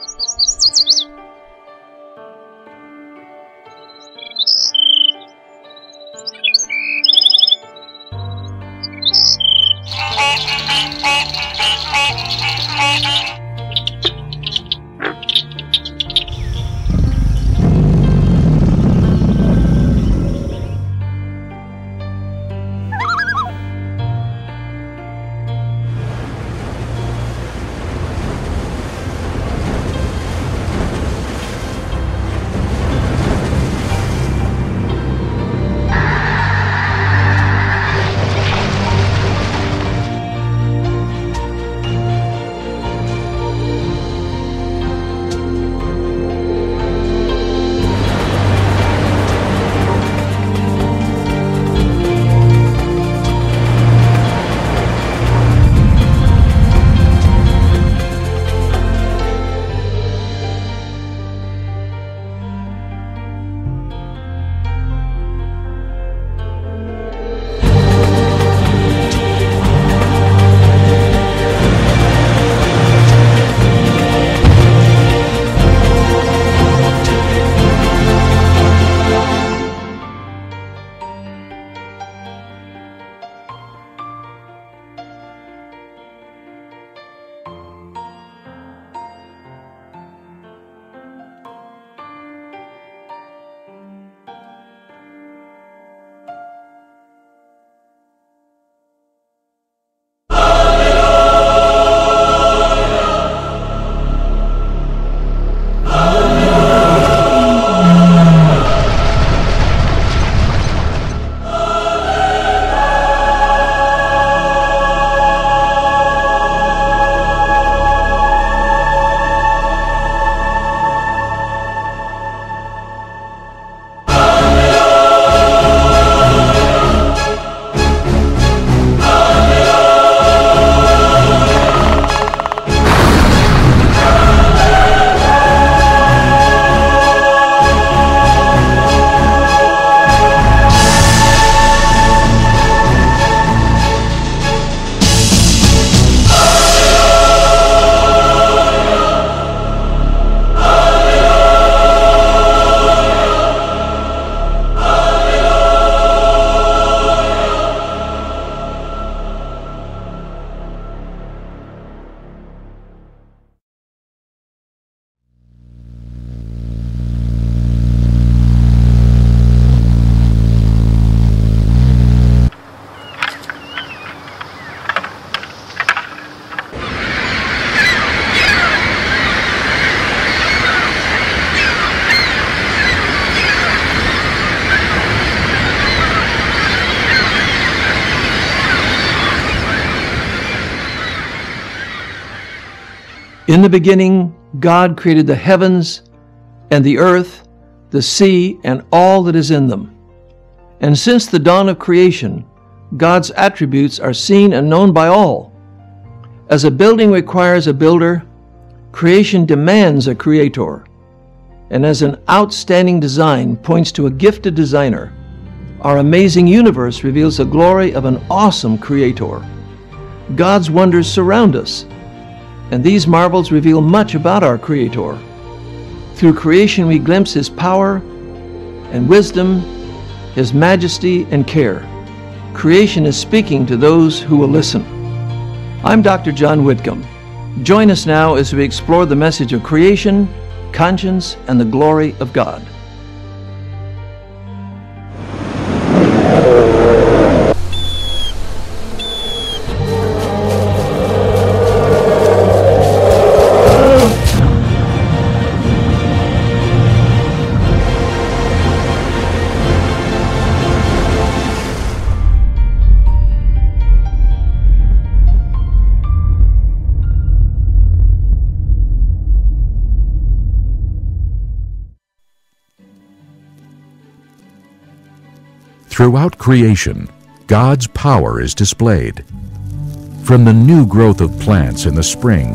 In the beginning, God created the heavens and the earth, the sea, and all that is in them. And since the dawn of creation, God's attributes are seen and known by all. As a building requires a builder, creation demands a creator. And as an outstanding design points to a gifted designer, our amazing universe reveals the glory of an awesome creator. God's wonders surround us, and these marvels reveal much about our Creator. Through creation we glimpse His power and wisdom, His majesty and care. Creation is speaking to those who will listen. I'm Dr. John Whitcomb. Join us now as we explore the message of creation, conscience, and the glory of God. Throughout creation, God's power is displayed. From the new growth of plants in the spring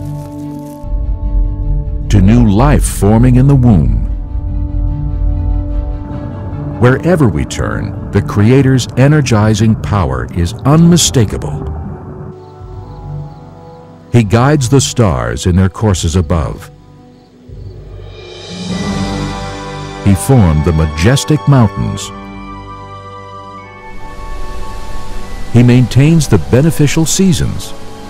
to new life forming in the womb. Wherever we turn, the Creator's energizing power is unmistakable. He guides the stars in their courses above He formed the majestic mountains. He maintains the beneficial seasons.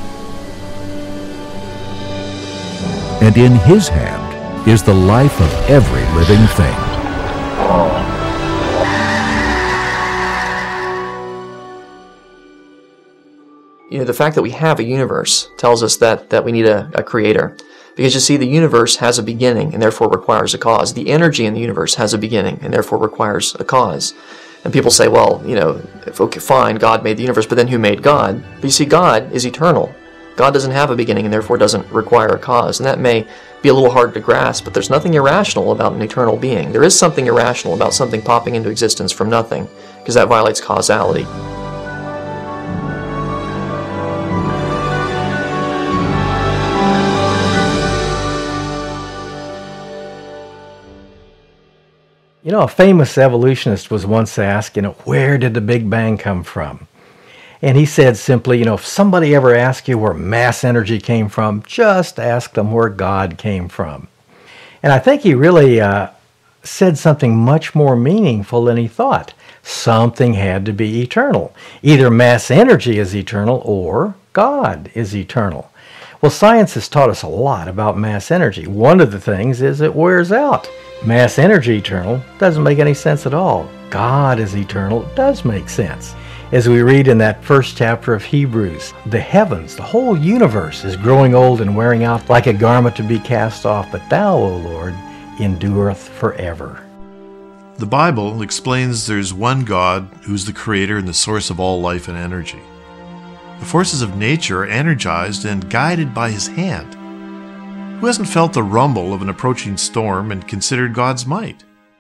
And in His hand is the life of every living thing. You know, the fact that we have a universe tells us that we need a creator. Because you see, the universe has a beginning and therefore requires a cause. The energy in the universe has a beginning and therefore requires a cause. And people say, well, you know, okay, fine, God made the universe, but then who made God? But you see, God is eternal. God doesn't have a beginning and therefore doesn't require a cause. And that may be a little hard to grasp, but there's nothing irrational about an eternal being. There is something irrational about something popping into existence from nothing, because that violates causality. You know, a famous evolutionist was once asked, where did the Big Bang come from? And he said simply, if somebody ever asks you where mass energy came from, just ask them where God came from. And I think he really said something much more meaningful than he thought. Something had to be eternal. Either mass energy is eternal or God is eternal. Well, science has taught us a lot about mass energy. One of the things is it wears out. Mass energy eternal doesn't make any sense at all. God is eternal does make sense. As we read in that first chapter of Hebrews, the heavens, the whole universe is growing old and wearing out like a garment to be cast off, but thou, O Lord, endureth forever. The Bible explains there's one God who's the creator and the source of all life and energy. The forces of nature are energized and guided by His hand. Who hasn't felt the rumble of an approaching storm and considered God's might?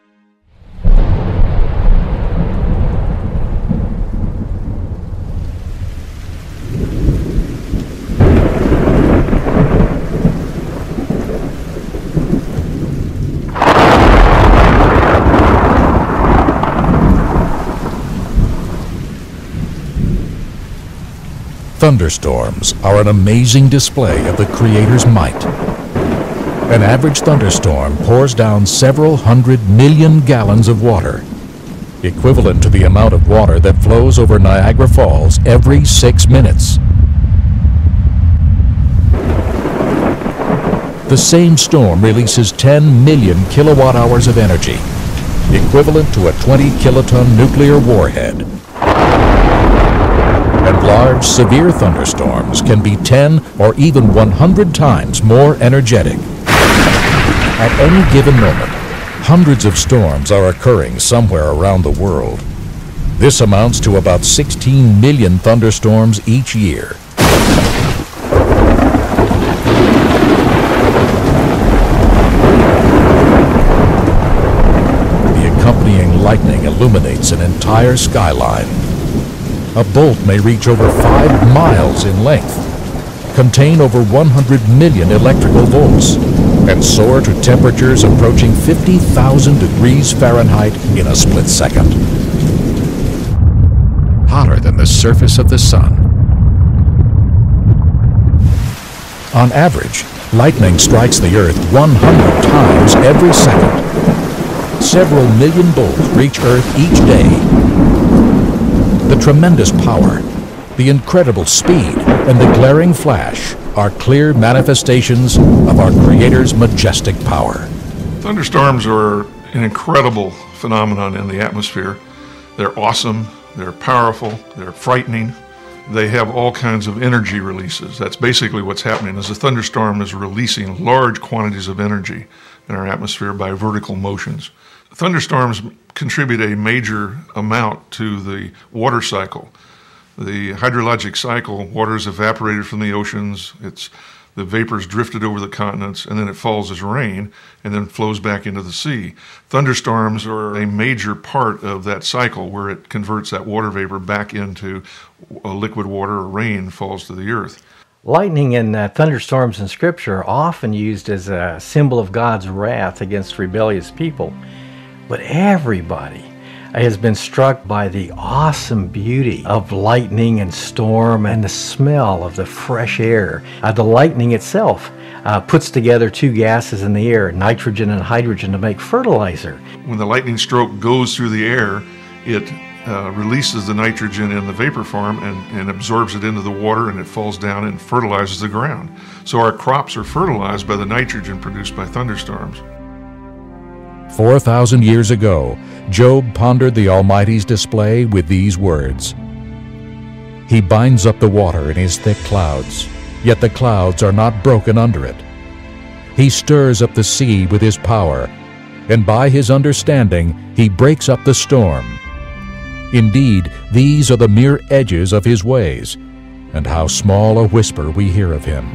Thunderstorms are an amazing display of the Creator's might. An average thunderstorm pours down several 100 million gallons of water, equivalent to the amount of water that flows over Niagara Falls every 6 minutes. The same storm releases 10 million kilowatt hours of energy, equivalent to a 20 kiloton nuclear warhead. And large, severe thunderstorms can be 10 or even 100 times more energetic. At any given moment, hundreds of storms are occurring somewhere around the world. This amounts to about 16 million thunderstorms each year. The accompanying lightning illuminates an entire skyline. A bolt may reach over 5 miles in length, contain over 100 million electrical volts, and soar to temperatures approaching 50,000 degrees Fahrenheit in a split second. Hotter than the surface of the sun. On average, lightning strikes the Earth 100 times every second. Several million bolts reach Earth each day. The tremendous power, the incredible speed, and the glaring flash are clear manifestations of our Creator's majestic power. Thunderstorms are an incredible phenomenon in the atmosphere. They're awesome, they're powerful, they're frightening. They have all kinds of energy releases. That's basically what's happening, is a thunderstorm is releasing large quantities of energy in our atmosphere by vertical motions. Thunderstorms contribute a major amount to the water cycle. The hydrologic cycle, water is evaporated from the oceans, the vapors drifted over the continents, and then it falls as rain, and then flows back into the sea. Thunderstorms are a major part of that cycle, where it converts that water vapor back into liquid water, or rain falls to the earth. Lightning and thunderstorms in Scripture are often used as a symbol of God's wrath against rebellious people. But everybody, has been struck by the awesome beauty of lightning and storm and the smell of the fresh air. The lightning itself puts together two gases in the air, nitrogen and hydrogen, to make fertilizer. When the lightning stroke goes through the air, it releases the nitrogen in the vapor form and absorbs it into the water, and it falls down and fertilizes the ground. So our crops are fertilized by the nitrogen produced by thunderstorms. 4,000 years ago, Job pondered the Almighty's display with these words: He binds up the water in his thick clouds, yet the clouds are not broken under it. He stirs up the sea with his power, and by his understanding he breaks up the storm. Indeed, these are the mere edges of his ways, and how small a whisper we hear of him.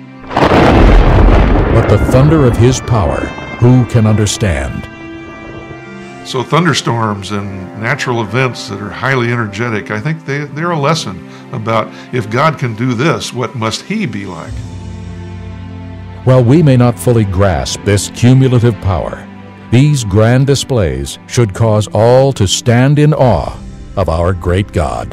But the thunder of his power, who can understand? So thunderstorms and natural events that are highly energetic, I think they're a lesson about, if God can do this, what must he be like? While we may not fully grasp this cumulative power, these grand displays should cause all to stand in awe of our great God.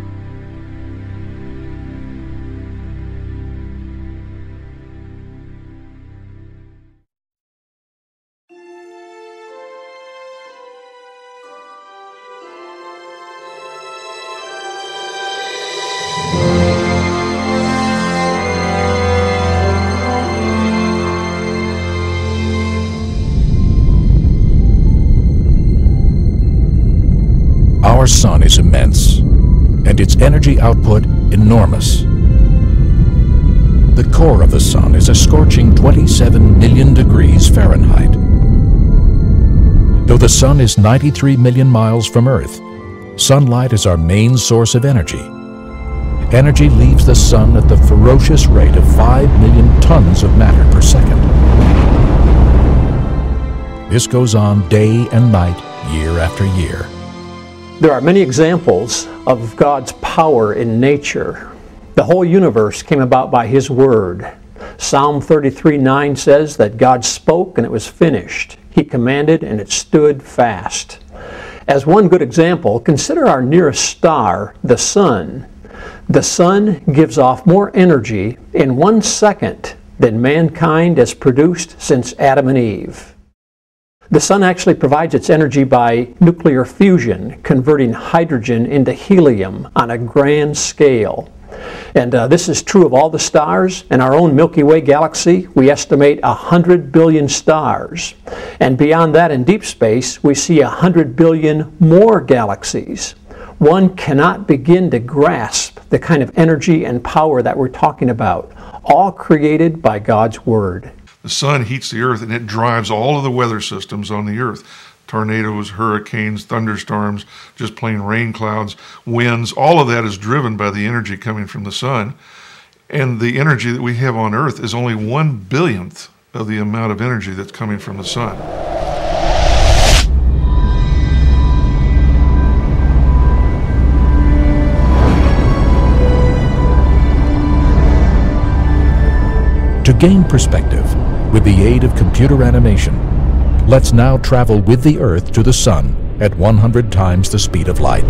Our sun is immense, and its energy output enormous. The core of the sun is a scorching 27 million degrees Fahrenheit. Though the sun is 93 million miles from Earth, sunlight is our main source of energy. Energy leaves the sun at the ferocious rate of 5 million tons of matter per second. This goes on day and night, year after year. There are many examples of God's power in nature. The whole universe came about by His Word. Psalm 33:9 says that God spoke and it was finished. He commanded and it stood fast. As one good example, consider our nearest star, the sun. The sun gives off more energy in 1 second than mankind has produced since Adam and Eve. The sun actually provides its energy by nuclear fusion, converting hydrogen into helium on a grand scale. And this is true of all the stars. In our own Milky Way galaxy, we estimate 100 billion stars. And beyond that, in deep space, we see 100 billion more galaxies. One cannot begin to grasp the kind of energy and power that we're talking about, all created by God's Word. The sun heats the earth, and it drives all of the weather systems on the earth. Tornadoes, hurricanes, thunderstorms, just plain rain clouds, winds, all of that is driven by the energy coming from the sun. And the energy that we have on earth is only 1/billionth of the amount of energy that's coming from the sun. To gain perspective, with the aid of computer animation, let's now travel with the Earth to the Sun at 100 times the speed of light.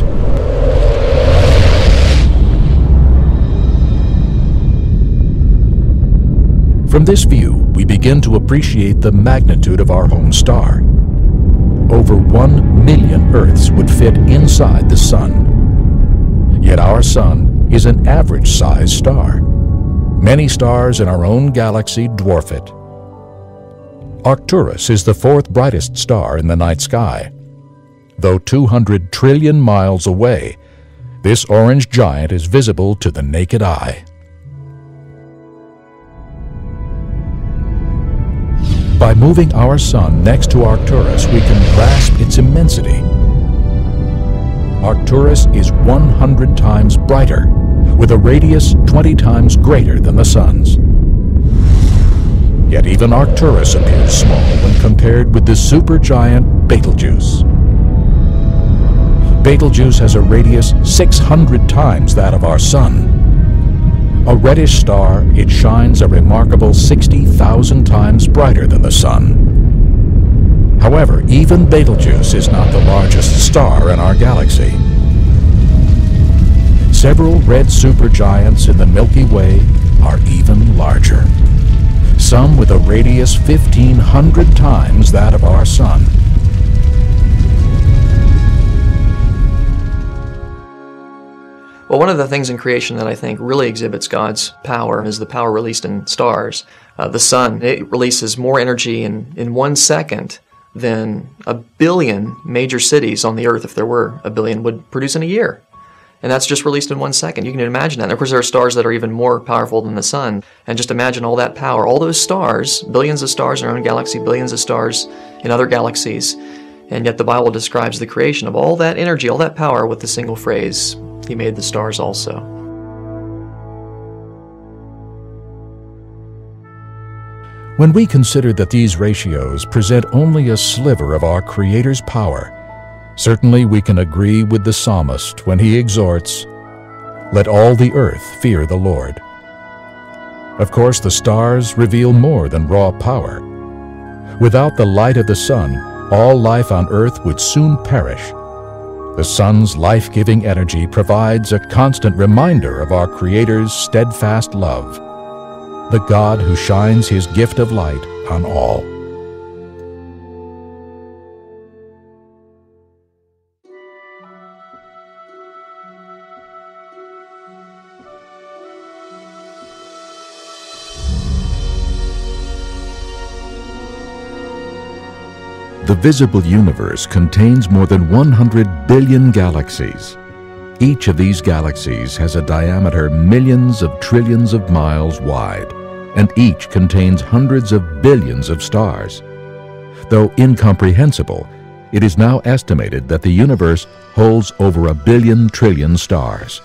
From this view, we begin to appreciate the magnitude of our home star. Over 1 million Earths would fit inside the Sun. Yet our Sun is an average-sized star. Many stars in our own galaxy dwarf it. Arcturus is the fourth brightest star in the night sky. Though 200 trillion miles away, this orange giant is visible to the naked eye. By moving our sun next to Arcturus, we can grasp its immensity. Arcturus is 100 times brighter, with a radius 20 times greater than the sun's. Yet even Arcturus appears small when compared with the supergiant Betelgeuse. Betelgeuse has a radius 600 times that of our sun. A reddish star, it shines a remarkable 60,000 times brighter than the sun. However, even Betelgeuse is not the largest star in our galaxy. Several red supergiants in the Milky Way are even larger, some with a radius 1,500 times that of our Sun. Well, one of the things in creation that I think really exhibits God's power is the power released in stars. The sun, it releases more energy in 1 second than 1 billion major cities on the earth, if there were 1 billion, would produce in a year. And that's just released in 1 second. You can imagine that. And of course, there are stars that are even more powerful than the sun. And just imagine all that power, all those stars, billions of stars in our own galaxy, billions of stars in other galaxies. And yet the Bible describes the creation of all that energy, all that power with the single phrase, He made the stars also. When we consider that these ratios present only a sliver of our Creator's power, certainly we can agree with the psalmist when he exhorts, "Let all the earth fear the Lord." Of course, the stars reveal more than raw power. Without the light of the sun, all life on earth would soon perish. The sun's life-giving energy provides a constant reminder of our Creator's steadfast love, the God who shines His gift of light on all. The visible universe contains more than 100 billion galaxies. Each of these galaxies has a diameter millions of trillions of miles wide, and each contains hundreds of billions of stars. Though incomprehensible, it is now estimated that the universe holds over 1 billion trillion stars.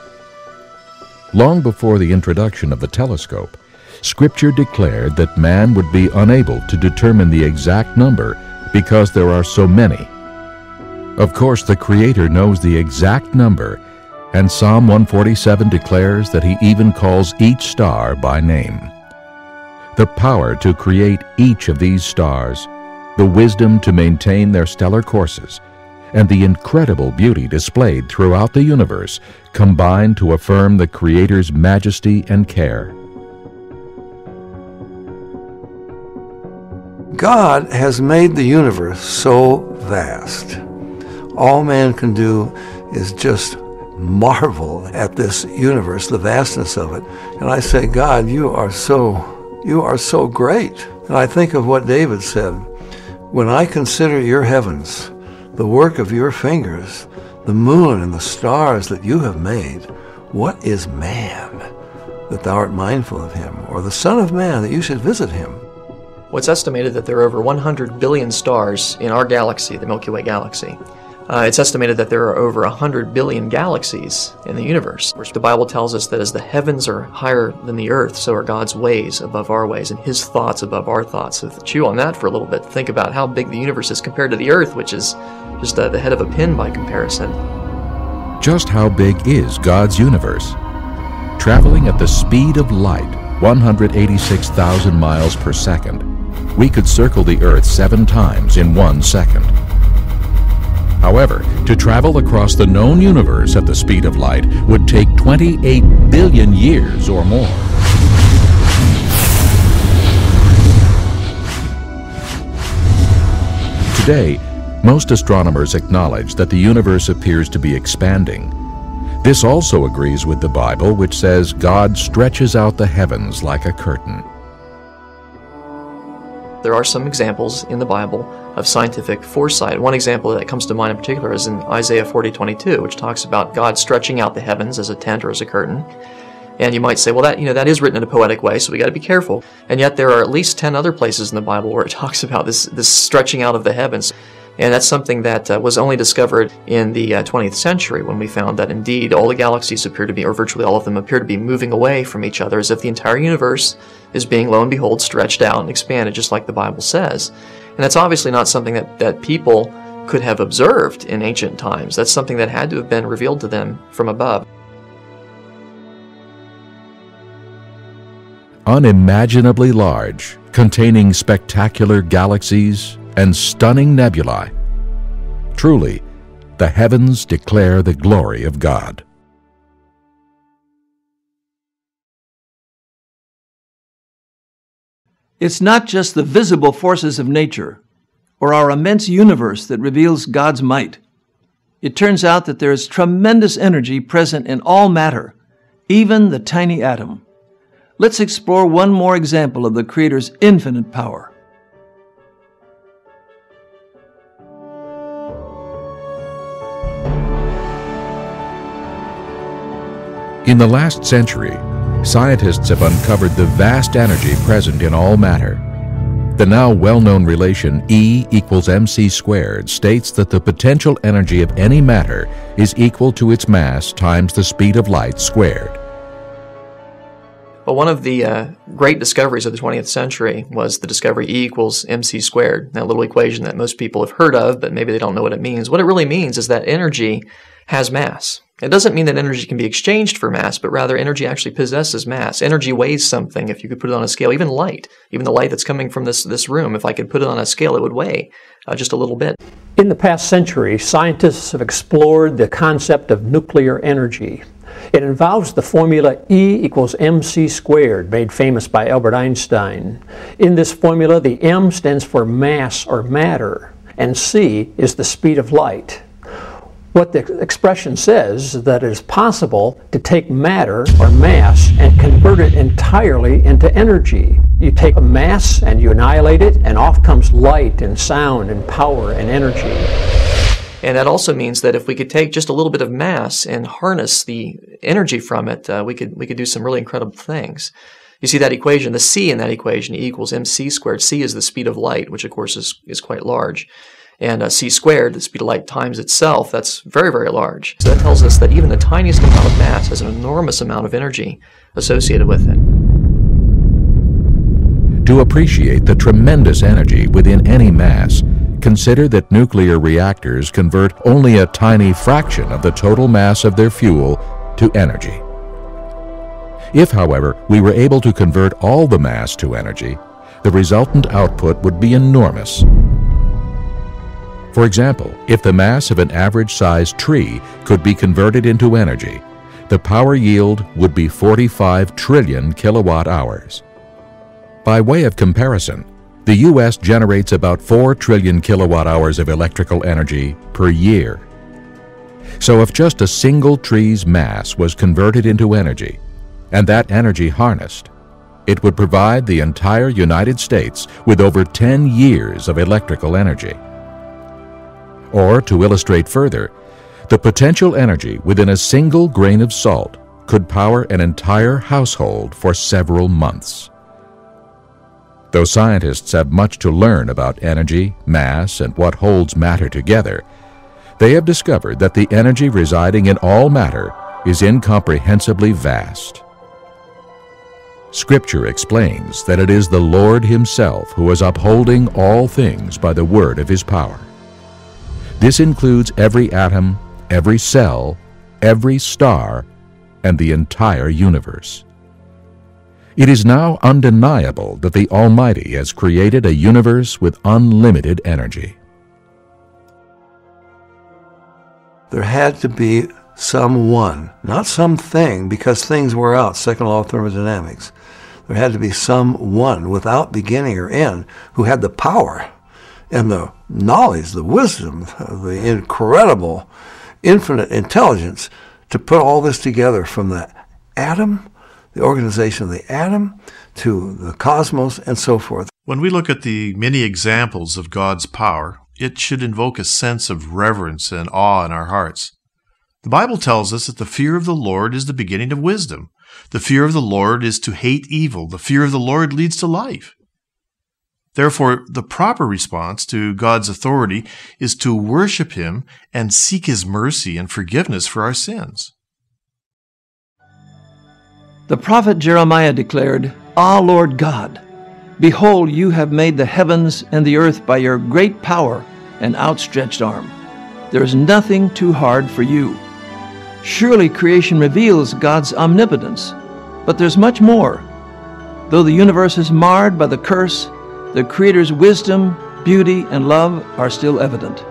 Long before the introduction of the telescope, Scripture declared that man would be unable to determine the exact number because there are so many. Of course, the Creator knows the exact number, and Psalm 147 declares that He even calls each star by name. The power to create each of these stars, the wisdom to maintain their stellar courses, and the incredible beauty displayed throughout the universe combine to affirm the Creator's majesty and care. God has made the universe so vast. All man can do is just marvel at this universe, the vastness of it. And I say, God, you are so great. And I think of what David said, when I consider your heavens, the work of your fingers, the moon and the stars that you have made, what is man that thou art mindful of him, or the Son of Man that you should visit him? Well, it's estimated that there are over 100 billion stars in our galaxy, the Milky Way galaxy. It's estimated that there are over 100 billion galaxies in the universe. The Bible tells us that as the heavens are higher than the earth, so are God's ways above our ways, and His thoughts above our thoughts. So chew on that for a little bit. Think about how big the universe is compared to the earth, which is just the head of a pin by comparison. Just how big is God's universe? Traveling at the speed of light, 186,000 miles per second, we could circle the Earth 7 times in 1 second. However, to travel across the known universe at the speed of light would take 28 billion years or more. Today, most astronomers acknowledge that the universe appears to be expanding. This also agrees with the Bible, which says God stretches out the heavens like a curtain. There are some examples in the Bible of scientific foresight. One example that comes to mind in particular is in Isaiah 40:22, which talks about God stretching out the heavens as a tent or as a curtain. And you might say, well, that is written in a poetic way, so we got to be careful. And yet there are at least 10 other places in the Bible where it talks about this stretching out of the heavens. And that's something that was only discovered in the 20th century, when we found that indeed all the galaxies appear to be, or virtually all of them, appear to be moving away from each other, as if the entire universe is being, lo and behold, stretched out and expanded, just like the Bible says. And that's obviously not something that people could have observed in ancient times. That's something that had to have been revealed to them from above. Unimaginably large, containing spectacular galaxies, and stunning nebulae. Truly, the heavens declare the glory of God. It's not just the visible forces of nature or our immense universe that reveals God's might. It turns out that there is tremendous energy present in all matter, even the tiny atom. Let's explore one more example of the Creator's infinite power. In the last century, scientists have uncovered the vast energy present in all matter. The now well-known relation E equals mc squared states that the potential energy of any matter is equal to its mass times the speed of light squared. Well, one of the great discoveries of the 20th century was the discovery E equals mc squared, that little equation that most people have heard of, but maybe they don't know what it means. What it really means is that energy has mass. It doesn't mean that energy can be exchanged for mass, but rather energy actually possesses mass. Energy weighs something. If you could put it on a scale, even light, even the light that's coming from this room, if I could put it on a scale, it would weigh just a little bit. In the past century, scientists have explored the concept of nuclear energy. It involves the formula E equals mc squared, made famous by Albert Einstein. In this formula, the M stands for mass or matter, and C is the speed of light. What the expression says is that it is possible to take matter or mass and convert it entirely into energy. You take a mass and you annihilate it, and off comes light and sound and power and energy. And that also means that if we could take just a little bit of mass and harness the energy from it, we could do some really incredible things. You see that equation, the C in that equation, E equals mc squared. C is the speed of light, which of course is quite large. And c squared, the speed of light times itself, that's very, very large. So that tells us that even the tiniest amount of mass has an enormous amount of energy associated with it. To appreciate the tremendous energy within any mass, consider that nuclear reactors convert only a tiny fraction of the total mass of their fuel to energy. If, however, we were able to convert all the mass to energy, the resultant output would be enormous. For example, if the mass of an average-sized tree could be converted into energy, the power yield would be 45 trillion kilowatt-hours. By way of comparison, the U.S. generates about 4 trillion kilowatt-hours of electrical energy per year. So if just a single tree's mass was converted into energy, and that energy harnessed, it would provide the entire United States with over 10 years of electrical energy. Or, to illustrate further, the potential energy within a single grain of salt could power an entire household for several months. Though scientists have much to learn about energy, mass, and what holds matter together, they have discovered that the energy residing in all matter is incomprehensibly vast. Scripture explains that it is the Lord Himself who is upholding all things by the word of His power. This includes every atom, every cell, every star, and the entire universe. It is now undeniable that the Almighty has created a universe with unlimited energy. There had to be someone, not something, because things wear out, second law of thermodynamics. There had to be someone without beginning or end who had the power and the knowledge, the wisdom, the incredible, infinite intelligence to put all this together, from the atom, the organization of the atom, to the cosmos, and so forth. When we look at the many examples of God's power, it should invoke a sense of reverence and awe in our hearts. The Bible tells us that the fear of the Lord is the beginning of wisdom. The fear of the Lord is to hate evil. The fear of the Lord leads to life. Therefore, the proper response to God's authority is to worship Him and seek His mercy and forgiveness for our sins. The prophet Jeremiah declared, "Ah, Lord God, behold, you have made the heavens and the earth by your great power and outstretched arm. There is nothing too hard for you." Surely creation reveals God's omnipotence, but there's much more. Though the universe is marred by the curse, the Creator's wisdom beauty, and love are still evident.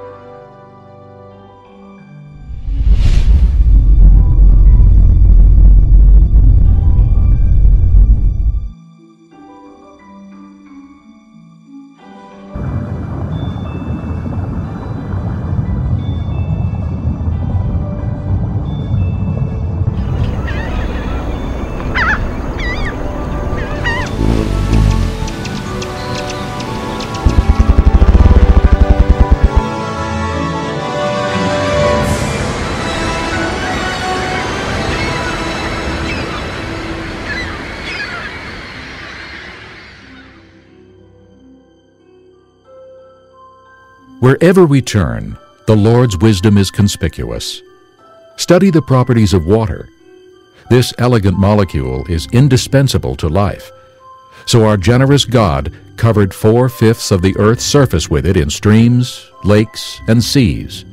Wherever we turn, the Lord's wisdom is conspicuous. Study the properties of water. This elegant molecule is indispensable to life. So our generous God covered 4/5 of the earth's surface with it in streams, lakes, and seas.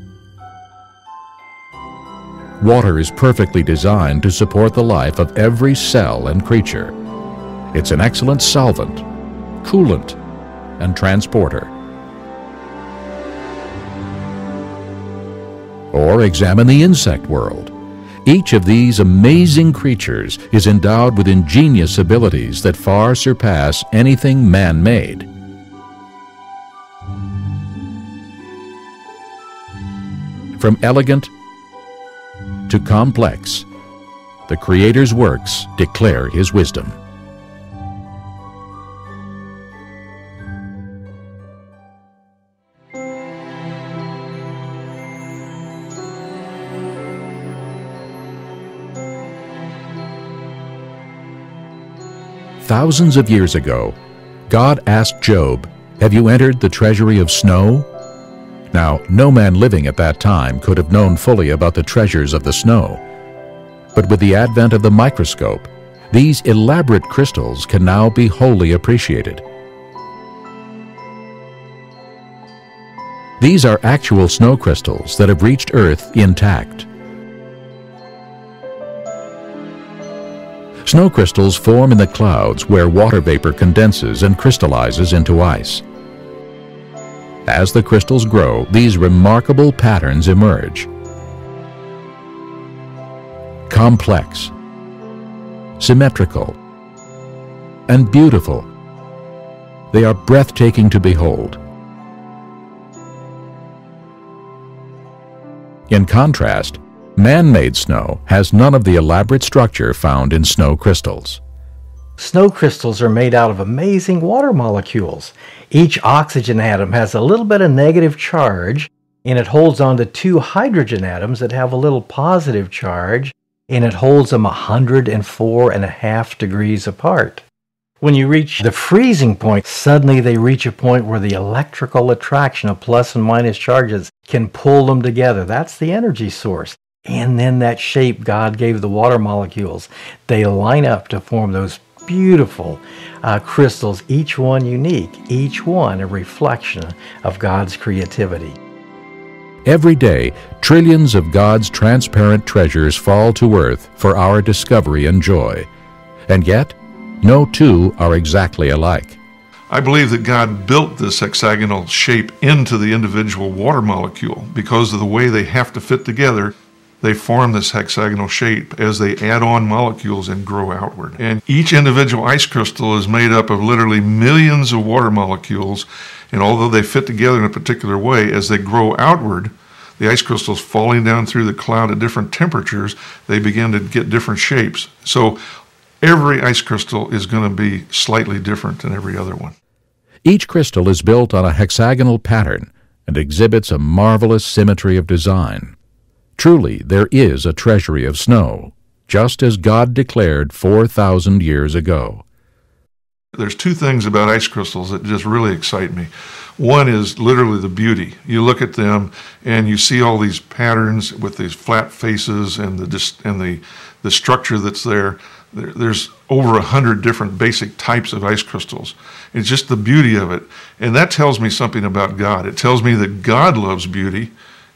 Water is perfectly designed to support the life of every cell and creature. It's an excellent solvent, coolant, and transporter. Or examine the insect world. Each of these amazing creatures is endowed with ingenious abilities that far surpass anything man-made. From elegant to complex, the Creator's works declare His wisdom. Thousands of years ago, God asked Job, "Have you entered the treasury of snow?" Now, no man living at that time could have known fully about the treasures of the snow. But with the advent of the microscope, these elaborate crystals can now be wholly appreciated. These are actual snow crystals that have reached Earth intact. Snow crystals form in the clouds where water vapor condenses and crystallizes into ice. As the crystals grow, these remarkable patterns emerge. Complex, symmetrical, and beautiful. They are breathtaking to behold. In contrast, man-made snow has none of the elaborate structure found in snow crystals. Snow crystals are made out of amazing water molecules. Each oxygen atom has a little bit of negative charge, and it holds on to 2 hydrogen atoms that have a little positive charge, and it holds them 104.5 degrees apart. When you reach the freezing point, suddenly they reach a point where the electrical attraction of plus and minus charges can pull them together. That's the energy source. And then that shape God gave the water molecules, they line up to form those beautiful crystals, each one unique, each one a reflection of God's creativity. Every day, trillions of God's transparent treasures fall to earth for our discovery and joy. And yet, no two are exactly alike. I believe that God built this hexagonal shape into the individual water molecule because of the way they have to fit together. They form this hexagonal shape as they add on molecules and grow outward. And each individual ice crystal is made up of literally millions of water molecules, and although they fit together in a particular way, as they grow outward, the ice crystals falling down through the cloud at different temperatures, they begin to get different shapes. So every ice crystal is going to be slightly different than every other one. Each crystal is built on a hexagonal pattern and exhibits a marvelous symmetry of design. Truly, there is a treasury of snow, just as God declared 4,000 years ago. There's 2 things about ice crystals that just really excite me. One is literally the beauty. You look at them and you see all these patterns with these flat faces and the structure that's there. There's over 100 different basic types of ice crystals. It's just the beauty of it. And that tells me something about God. It tells me that God loves beauty,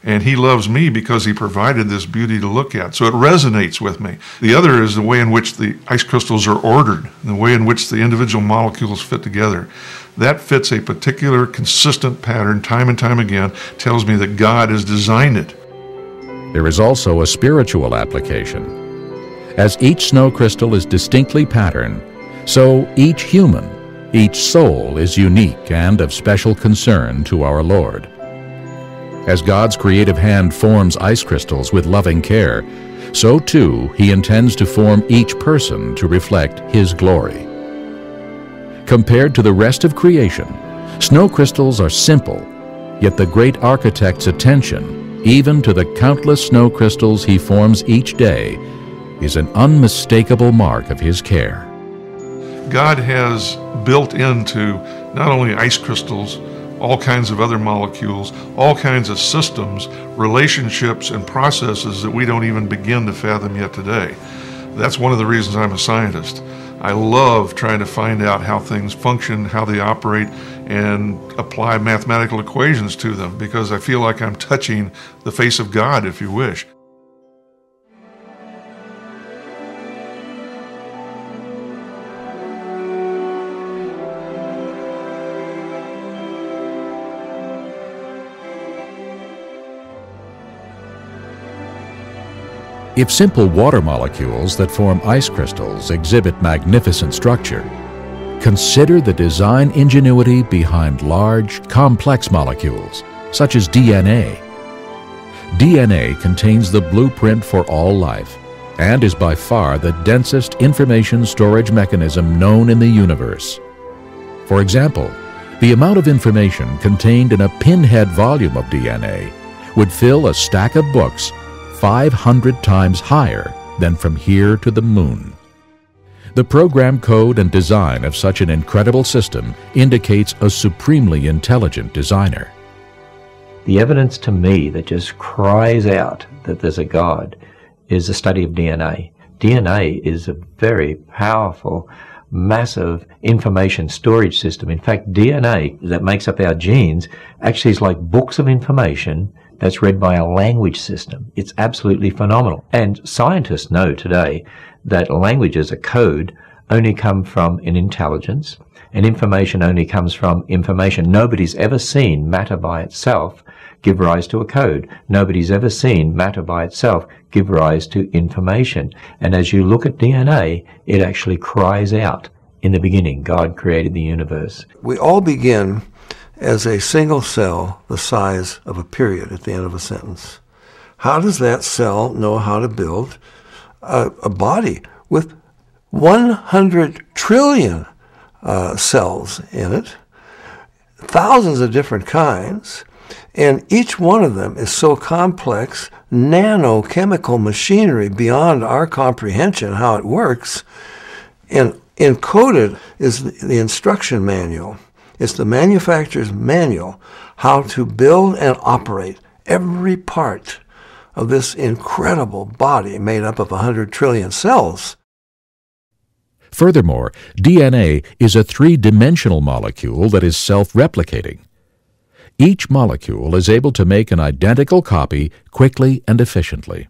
And he loves me because he provided this beauty to look at. So it resonates with me. The other is the way in which the ice crystals are ordered, the way in which the individual molecules fit together. That fits a particular consistent pattern time and time again, tells me that God has designed it. There is also a spiritual application. As each snow crystal is distinctly patterned, so each human, each soul is unique and of special concern to our Lord. As God's creative hand forms ice crystals with loving care, so too He intends to form each person to reflect His glory. Compared to the rest of creation, snow crystals are simple, yet the great architect's attention, even to the countless snow crystals He forms each day, is an unmistakable mark of His care. God has built into not only ice crystals, all kinds of other molecules, all kinds of systems, relationships, and processes that we don't even begin to fathom yet today. That's one of the reasons I'm a scientist. I love trying to find out how things function, how they operate, and apply mathematical equations to them, because I feel like I'm touching the face of God, if you wish. If simple water molecules that form ice crystals exhibit magnificent structure, consider the design ingenuity behind large, complex molecules, such as DNA. DNA contains the blueprint for all life and is by far the densest information storage mechanism known in the universe. For example, the amount of information contained in a pinhead volume of DNA would fill a stack of books 500 times higher than from here to the moon. The program code and design of such an incredible system indicates a supremely intelligent designer. The evidence to me that just cries out that there's a God is the study of DNA. DNA is a very powerful, massive information storage system. In fact, DNA that makes up our genes actually is like books of information that's read by a language system. It's absolutely phenomenal. And scientists know today that languages, a code, only come from an intelligence, and information only comes from information. Nobody's ever seen matter by itself give rise to a code. Nobody's ever seen matter by itself give rise to information. And as you look at DNA, it actually cries out, in the beginning, God created the universe. We all begin as a single cell the size of a period at the end of a sentence. How does that cell know how to build a body with 100 trillion cells in it, thousands of different kinds, and each one of them is so complex, nanochemical machinery beyond our comprehension how it works, and encoded is the instruction manual. It's the manufacturer's manual how to build and operate every part of this incredible body made up of 100 trillion cells. Furthermore, DNA is a three-dimensional molecule that is self-replicating. Each molecule is able to make an identical copy quickly and efficiently.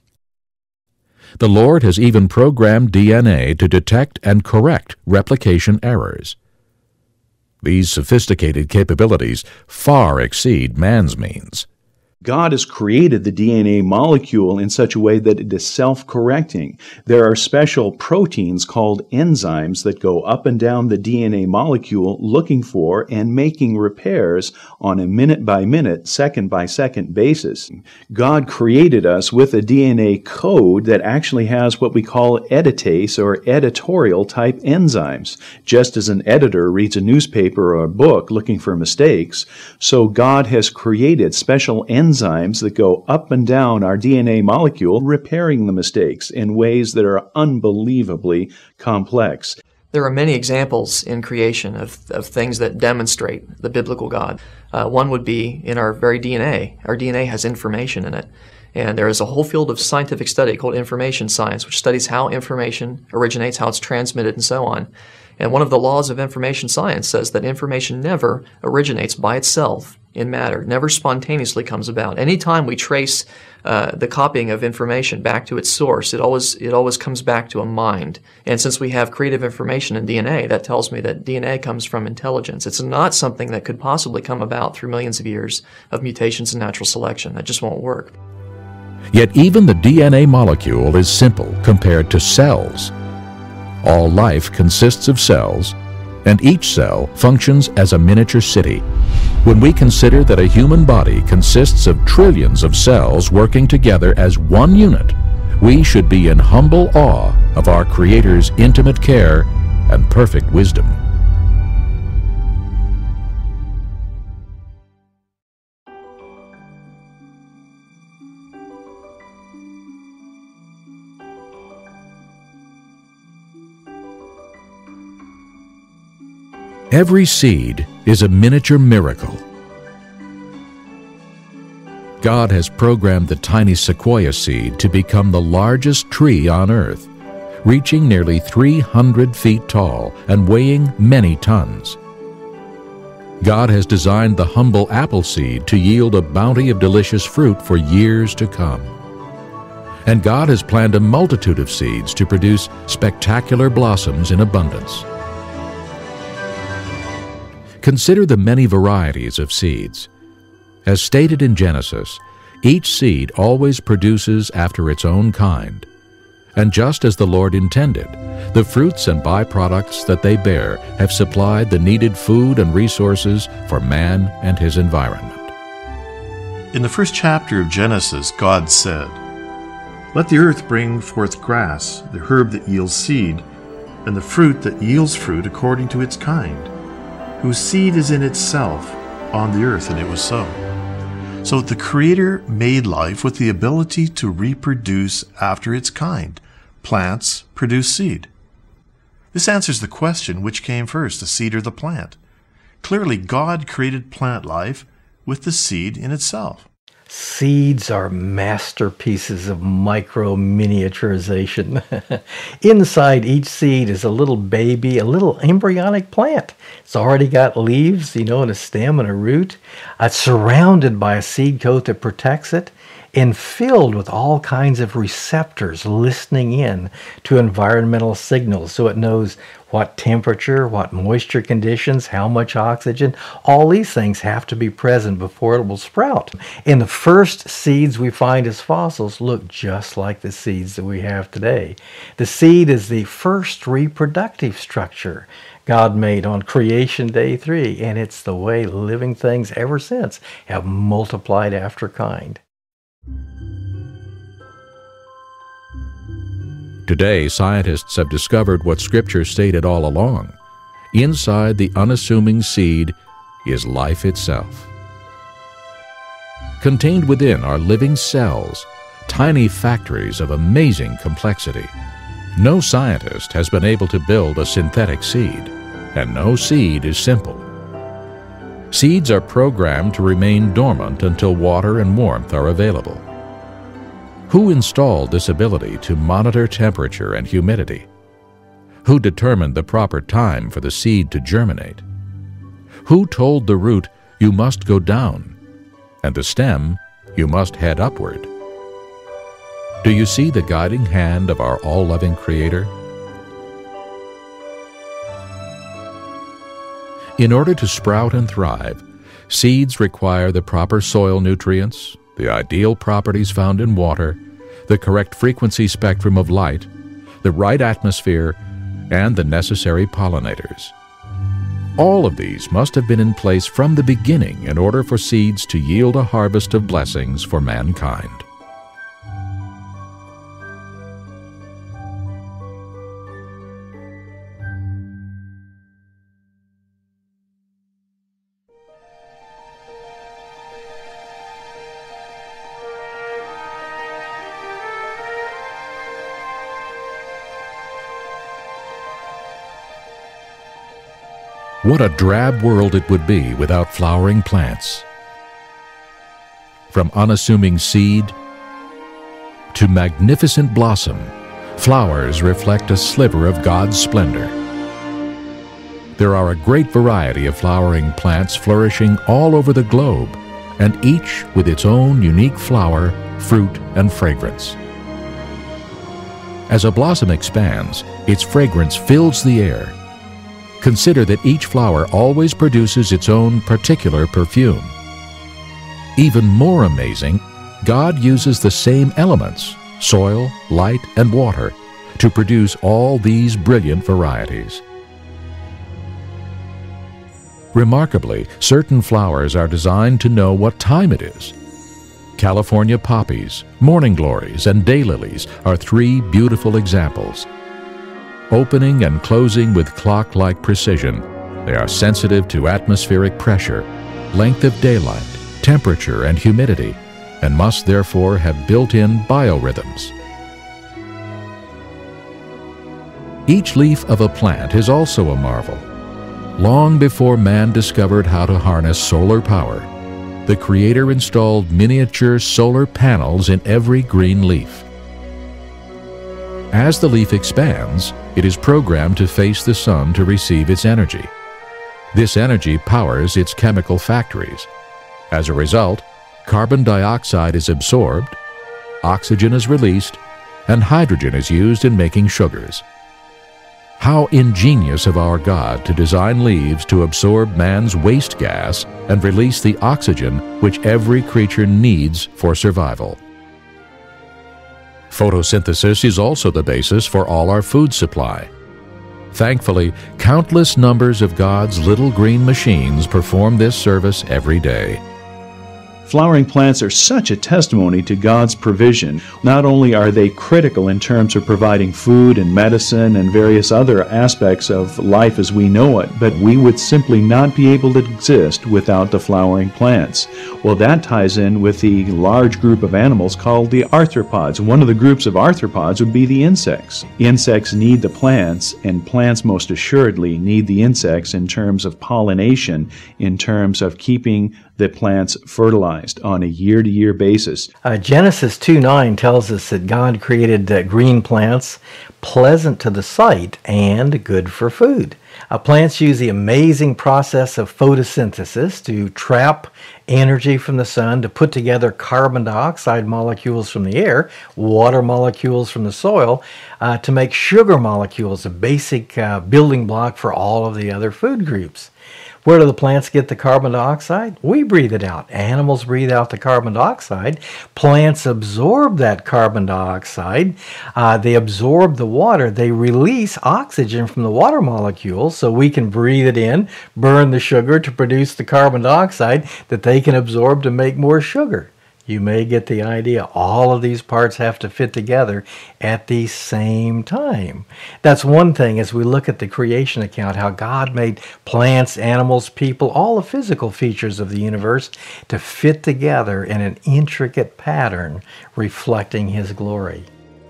The Lord has even programmed DNA to detect and correct replication errors. These sophisticated capabilities far exceed man's means. God has created the DNA molecule in such a way that it is self-correcting. There are special proteins called enzymes that go up and down the DNA molecule looking for and making repairs on a minute-by-minute, second-by-second basis. God created us with a DNA code that actually has what we call editase or editorial-type enzymes. Just as an editor reads a newspaper or a book looking for mistakes, so God has created special enzymes that go up and down our DNA molecule, repairing the mistakes in ways that are unbelievably complex. There are many examples in creation of things that demonstrate the biblical God. One would be in our very DNA. Our DNA has information in it. And there is a whole field of scientific study called information science, which studies how information originates, how it's transmitted, and so on. And one of the laws of information science says that information never originates by itself in matter, never spontaneously comes about. Anytime we trace the copying of information back to its source, it always comes back to a mind. And since we have creative information in DNA, that tells me that DNA comes from intelligence. It's not something that could possibly come about through millions of years of mutations and natural selection. That just won't work. Yet even the DNA molecule is simple compared to cells. All life consists of cells, and each cell functions as a miniature city. When we consider that a human body consists of trillions of cells working together as one unit, we should be in humble awe of our Creator's intimate care and perfect wisdom. Every seed is a miniature miracle. God has programmed the tiny sequoia seed to become the largest tree on earth, reaching nearly 300 feet tall and weighing many tons. God has designed the humble apple seed to yield a bounty of delicious fruit for years to come. And God has planned a multitude of seeds to produce spectacular blossoms in abundance. Consider the many varieties of seeds. As stated in Genesis, each seed always produces after its own kind. And just as the Lord intended, the fruits and byproducts that they bear have supplied the needed food and resources for man and his environment. In the first chapter of Genesis, God said, "Let the earth bring forth grass, the herb that yields seed, and the fruit that yields fruit according to its kind, whose seed is in itself on the earth," and it was so. So the Creator made life with the ability to reproduce after its kind. Plants produce seed. This answers the question, which came first, the seed or the plant? Clearly, God created plant life with the seed in itself. Seeds are masterpieces of micro-miniaturization. Inside each seed is a little baby, a little embryonic plant. It's already got leaves, and a stem and a root. It's surrounded by a seed coat that protects it and filled with all kinds of receptors listening in to environmental signals so it knows what temperature, what moisture conditions, how much oxygen. All these things have to be present before it will sprout. And the first seeds we find as fossils look just like the seeds that we have today. The seed is the first reproductive structure God made on Creation Day 3, and it's the way living things ever since have multiplied after kind. Today, scientists have discovered what Scripture stated all along. Inside the unassuming seed is life itself. Contained within are living cells, tiny factories of amazing complexity. No scientist has been able to build a synthetic seed, and no seed is simple. Seeds are programmed to remain dormant until water and warmth are available. Who installed this ability to monitor temperature and humidity? Who determined the proper time for the seed to germinate? Who told the root, "You must go down," and the stem, "You must head upward"? Do you see the guiding hand of our all-loving Creator? In order to sprout and thrive, seeds require the proper soil nutrients, the ideal properties found in water, the correct frequency spectrum of light, the right atmosphere, and the necessary pollinators. All of these must have been in place from the beginning in order for seeds to yield a harvest of blessings for mankind. What a drab world it would be without flowering plants. From unassuming seed to magnificent blossom, flowers reflect a sliver of God's splendor. There are a great variety of flowering plants flourishing all over the globe, and each with its own unique flower, fruit, and fragrance. As a blossom expands, its fragrance fills the air. Consider that each flower always produces its own particular perfume. Even more amazing, God uses the same elements, soil, light, and water, to produce all these brilliant varieties. Remarkably, certain flowers are designed to know what time it is. California poppies, morning glories, and daylilies are three beautiful examples. Opening and closing with clock-like precision, they are sensitive to atmospheric pressure, length of daylight, temperature, and humidity, and must therefore have built-in biorhythms. Each leaf of a plant is also a marvel. Long before man discovered how to harness solar power, the Creator installed miniature solar panels in every green leaf. As the leaf expands, it is programmed to face the sun to receive its energy. This energy powers its chemical factories. As a result, carbon dioxide is absorbed, oxygen is released, and hydrogen is used in making sugars. How ingenious of our God to design leaves to absorb man's waste gas and release the oxygen which every creature needs for survival. Photosynthesis is also the basis for all our food supply. Thankfully, countless numbers of God's little green machines perform this service every day. Flowering plants are such a testimony to God's provision. Not only are they critical in terms of providing food and medicine and various other aspects of life as we know it, but we would simply not be able to exist without the flowering plants. Well, that ties in with the large group of animals called the arthropods. One of the groups of arthropods would be the insects. Insects need the plants, and plants most assuredly need the insects in terms of pollination, in terms of keeping the plants fertilized on a year-to-year basis. Genesis 2:9 tells us that God created green plants, pleasant to the sight and good for food. Plants use the amazing process of photosynthesis to trap energy from the sun, to put together carbon dioxide molecules from the air, water molecules from the soil, to make sugar molecules, a basic building block for all of the other food groups. Where do the plants get the carbon dioxide? We breathe it out. Animals breathe out the carbon dioxide. Plants absorb that carbon dioxide. They absorb the water. They release oxygen from the water molecules so we can breathe it in, burn the sugar to produce the carbon dioxide that they can absorb to make more sugar. You may get the idea. All of these parts have to fit together at the same time. That's one thing as we look at the creation account, how God made plants, animals, people, all the physical features of the universe to fit together in an intricate pattern reflecting His glory.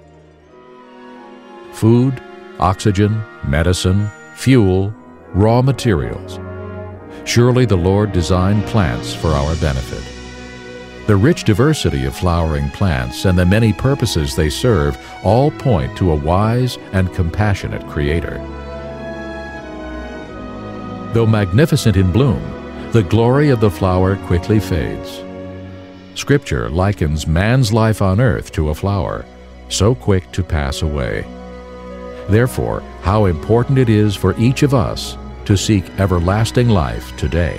Food, oxygen, medicine, fuel, raw materials. Surely the Lord designed plants for our benefit. The rich diversity of flowering plants and the many purposes they serve all point to a wise and compassionate Creator. Though magnificent in bloom, the glory of the flower quickly fades. Scripture likens man's life on earth to a flower, so quick to pass away. Therefore, how important it is for each of us to seek everlasting life today.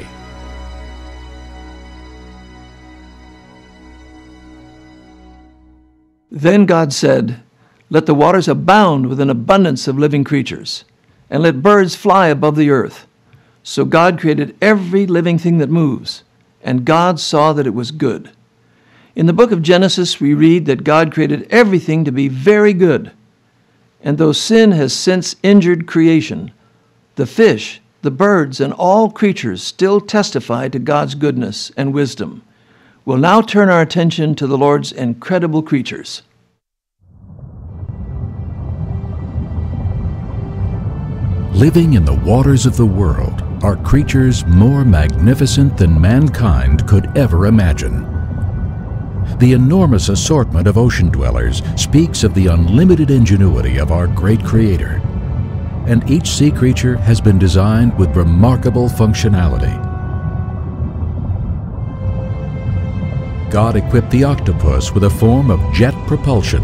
Then God said, "Let the waters abound with an abundance of living creatures, and let birds fly above the earth." So God created every living thing that moves, and God saw that it was good. In the book of Genesis, we read that God created everything to be very good. And though sin has since injured creation, the fish, the birds, and all creatures still testify to God's goodness and wisdom. We'll now turn our attention to the Lord's incredible creatures. Living in the waters of the world are creatures more magnificent than mankind could ever imagine. The enormous assortment of ocean dwellers speaks of the unlimited ingenuity of our great Creator. and each sea creature has been designed with remarkable functionality. God equipped the octopus with a form of jet propulsion,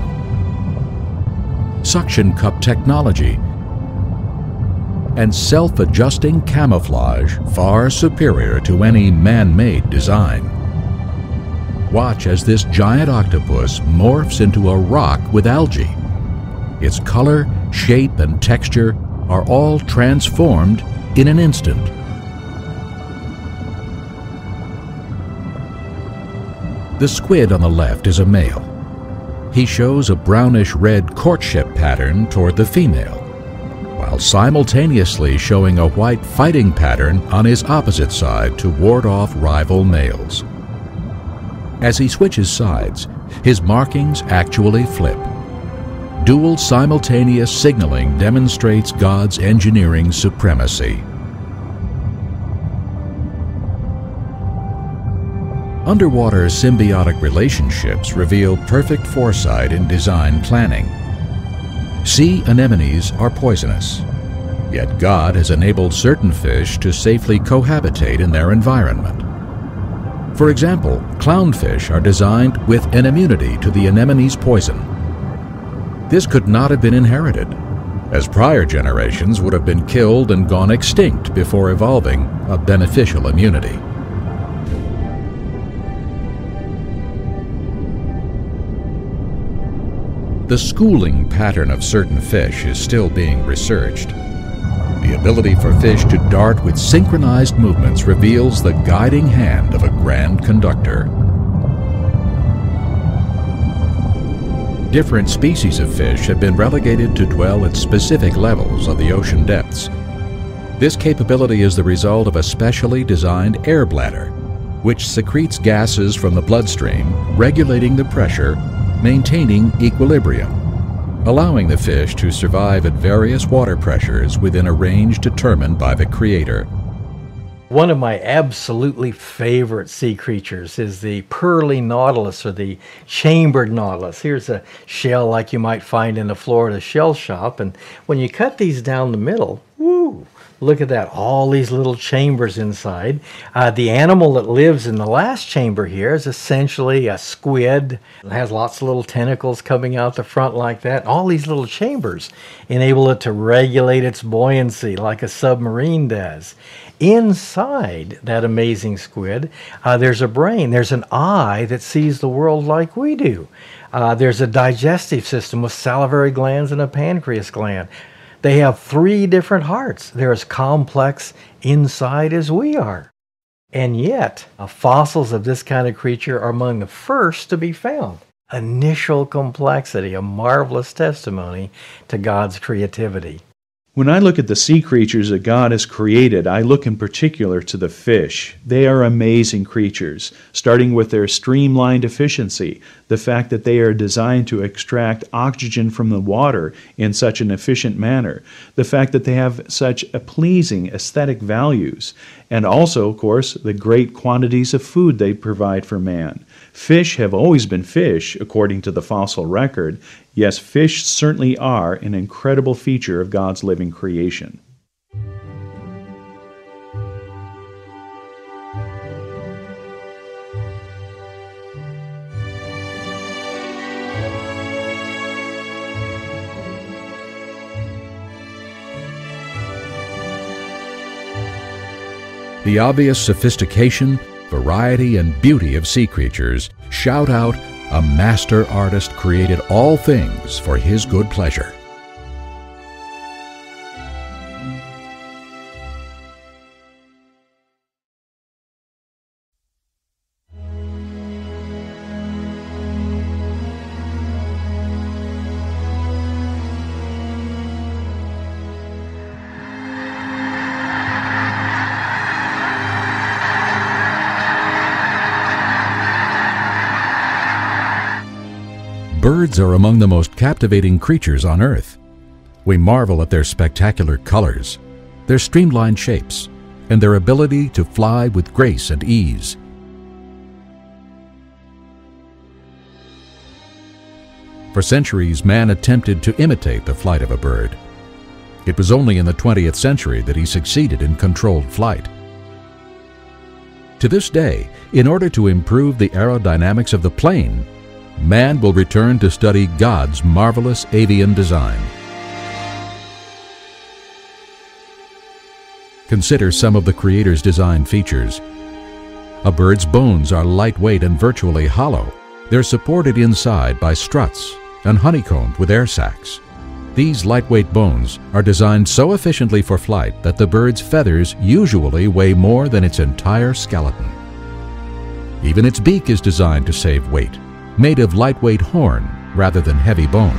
suction cup technology, and self-adjusting camouflage far superior to any man-made design. Watch as this giant octopus morphs into a rock with algae. Its color, shape, and texture are all transformed in an instant. The squid on the left is a male. He shows a brownish-red courtship pattern toward the female, while simultaneously showing a white fighting pattern on his opposite side to ward off rival males. As he switches sides, his markings actually flip. Dual simultaneous signaling demonstrates God's engineering supremacy. Underwater symbiotic relationships reveal perfect foresight in design planning. Sea anemones are poisonous, yet God has enabled certain fish to safely cohabitate in their environment. For example, clownfish are designed with an immunity to the anemone's poison. This could not have been inherited, as prior generations would have been killed and gone extinct before evolving a beneficial immunity. The schooling pattern of certain fish is still being researched. The ability for fish to dart with synchronized movements reveals the guiding hand of a grand conductor. Different species of fish have been relegated to dwell at specific levels of the ocean depths. This capability is the result of a specially designed air bladder, which secretes gases from the bloodstream, regulating the pressure, maintaining equilibrium, allowing the fish to survive at various water pressures within a range determined by the Creator. One of my absolutely favorite sea creatures is the pearly nautilus, or the chambered nautilus. Here's a shell like you might find in a Florida shell shop, and when you cut these down the middle, woo! Look at that, all these little chambers inside. The animal that lives in the last chamber here is essentially a squid. It has lots of little tentacles coming out the front like that. All these little chambers enable it to regulate its buoyancy like a submarine does. Inside that amazing squid, there's a brain. There's an eye that sees the world like we do. There's a digestive system with salivary glands and a pancreas gland. They have 3 different hearts. They're as complex inside as we are. And yet, fossils of this kind of creature are among the first to be found. Initial complexity, a marvelous testimony to God's creativity. When I look at the sea creatures that God has created, I look in particular to the fish. They are amazing creatures, starting with their streamlined efficiency, the fact that they are designed to extract oxygen from the water in such an efficient manner, the fact that they have such a pleasing aesthetic values, and also, of course, the great quantities of food they provide for man. Fish have always been fish, according to the fossil record. Yes, fish certainly are an incredible feature of God's living creation. The obvious sophistication, variety, and beauty of sea creatures shout out, a master artist created all things for his good pleasure. Birds are among the most captivating creatures on Earth. We marvel at their spectacular colors, their streamlined shapes, and their ability to fly with grace and ease. For centuries, man attempted to imitate the flight of a bird. It was only in the 20th century that he succeeded in controlled flight. To this day, in order to improve the aerodynamics of the plane, man will return to study God's marvelous avian design. Consider some of the Creator's design features. A bird's bones are lightweight and virtually hollow. They're supported inside by struts and honeycombed with air sacs. These lightweight bones are designed so efficiently for flight that the bird's feathers usually weigh more than its entire skeleton. Even its beak is designed to save weight, made of lightweight horn rather than heavy bone.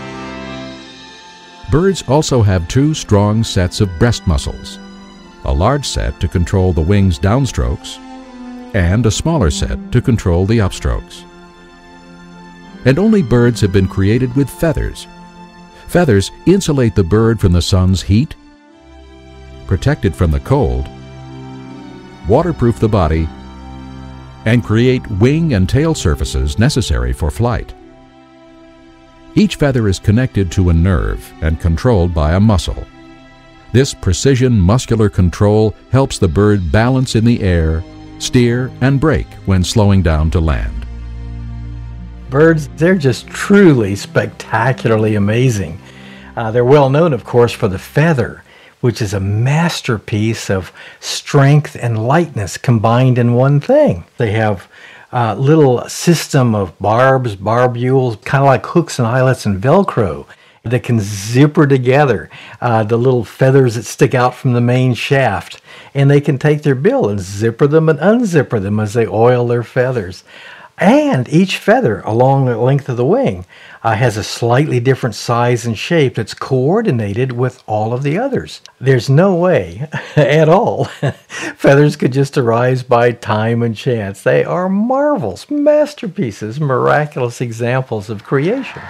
Birds also have two strong sets of breast muscles, a large set to control the wing's downstrokes and a smaller set to control the upstrokes. And only birds have been created with feathers. Feathers insulate the bird from the sun's heat, protect it from the cold, waterproof the body, and create wing and tail surfaces necessary for flight. Each feather is connected to a nerve and controlled by a muscle. This precision muscular control helps the bird balance in the air, steer, and brake when slowing down to land. Birds, they're just truly spectacularly amazing. They're well known, of course, for the feather, which is a masterpiece of strength and lightness combined in one thing. They have a little system of barbules, kind of like hooks and eyelets and Velcro, that can zipper together the little feathers that stick out from the main shaft. And they can take their bill and zipper them and unzipper them as they oil their feathers. And each feather along the length of the wing has a slightly different size and shape that's coordinated with all of the others. There's no way at all feathers could just arise by time and chance. They are marvels, masterpieces, miraculous examples of creation.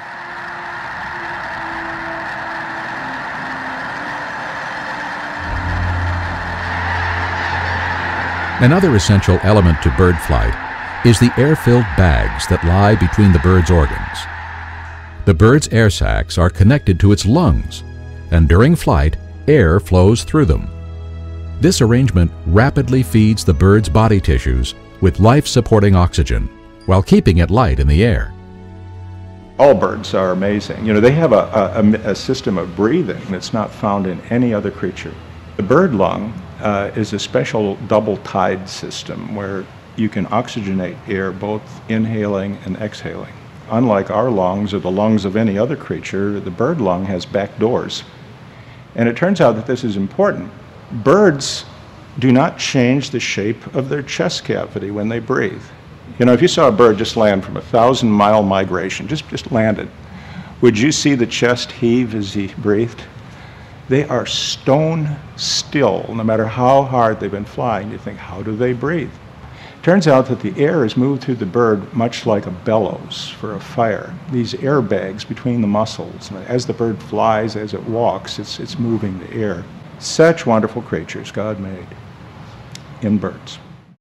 Another essential element to bird flight is the air-filled bags that lie between the bird's organs. The bird's air sacs are connected to its lungs, and during flight, air flows through them. This arrangement rapidly feeds the bird's body tissues with life-supporting oxygen, while keeping it light in the air. All birds are amazing. You know, they have a system of breathing that's not found in any other creature. The bird lung is a special double-tide system where you can oxygenate air both inhaling and exhaling. Unlike our lungs or the lungs of any other creature, the bird lung has back doors. And it turns out that this is important. Birds do not change the shape of their chest cavity when they breathe. You know, if you saw a bird just land from a 1,000-mile migration, just landed, would you see the chest heave as he breathed? They are stone still, no matter how hard they've been flying. You think, how do they breathe? Turns out that the air is moved through the bird much like a bellows for a fire. These air bags between the muscles. And as the bird flies, as it walks, it's moving the air. Such wonderful creatures God made in birds.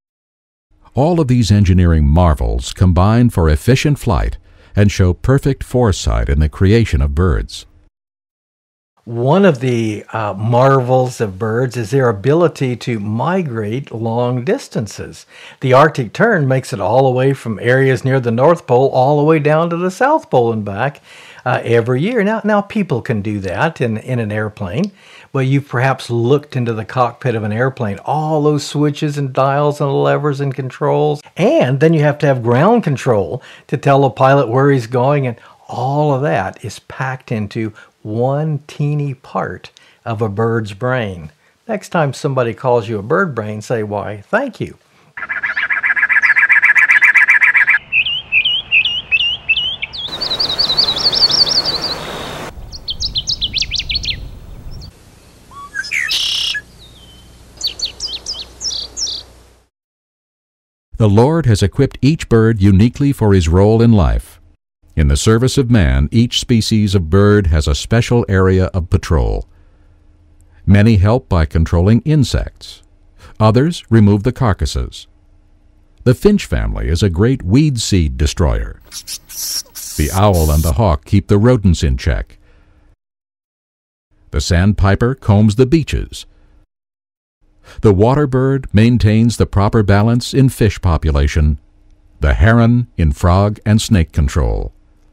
All of these engineering marvels combine for efficient flight and show perfect foresight in the creation of birds. One of the marvels of birds is their ability to migrate long distances. The Arctic tern makes it all the way from areas near the North Pole all the way down to the South Pole and back every year. Now people can do that in an airplane, but you've perhaps looked into the cockpit of an airplane, all those switches and dials and levers and controls, and then you have to have ground control to tell the pilot where he's going, and all of that is packed into one teeny part of a bird's brain. Next time somebody calls you a bird brain, say, why, thank you. The Lord has equipped each bird uniquely for his role in life. In the service of man, each species of bird has a special area of patrol. Many help by controlling insects. Others remove the carcasses. The finch family is a great weed seed destroyer. The owl and the hawk keep the rodents in check. The sandpiper combs the beaches. The water bird maintains the proper balance in fish population. The heron in frog and snake control.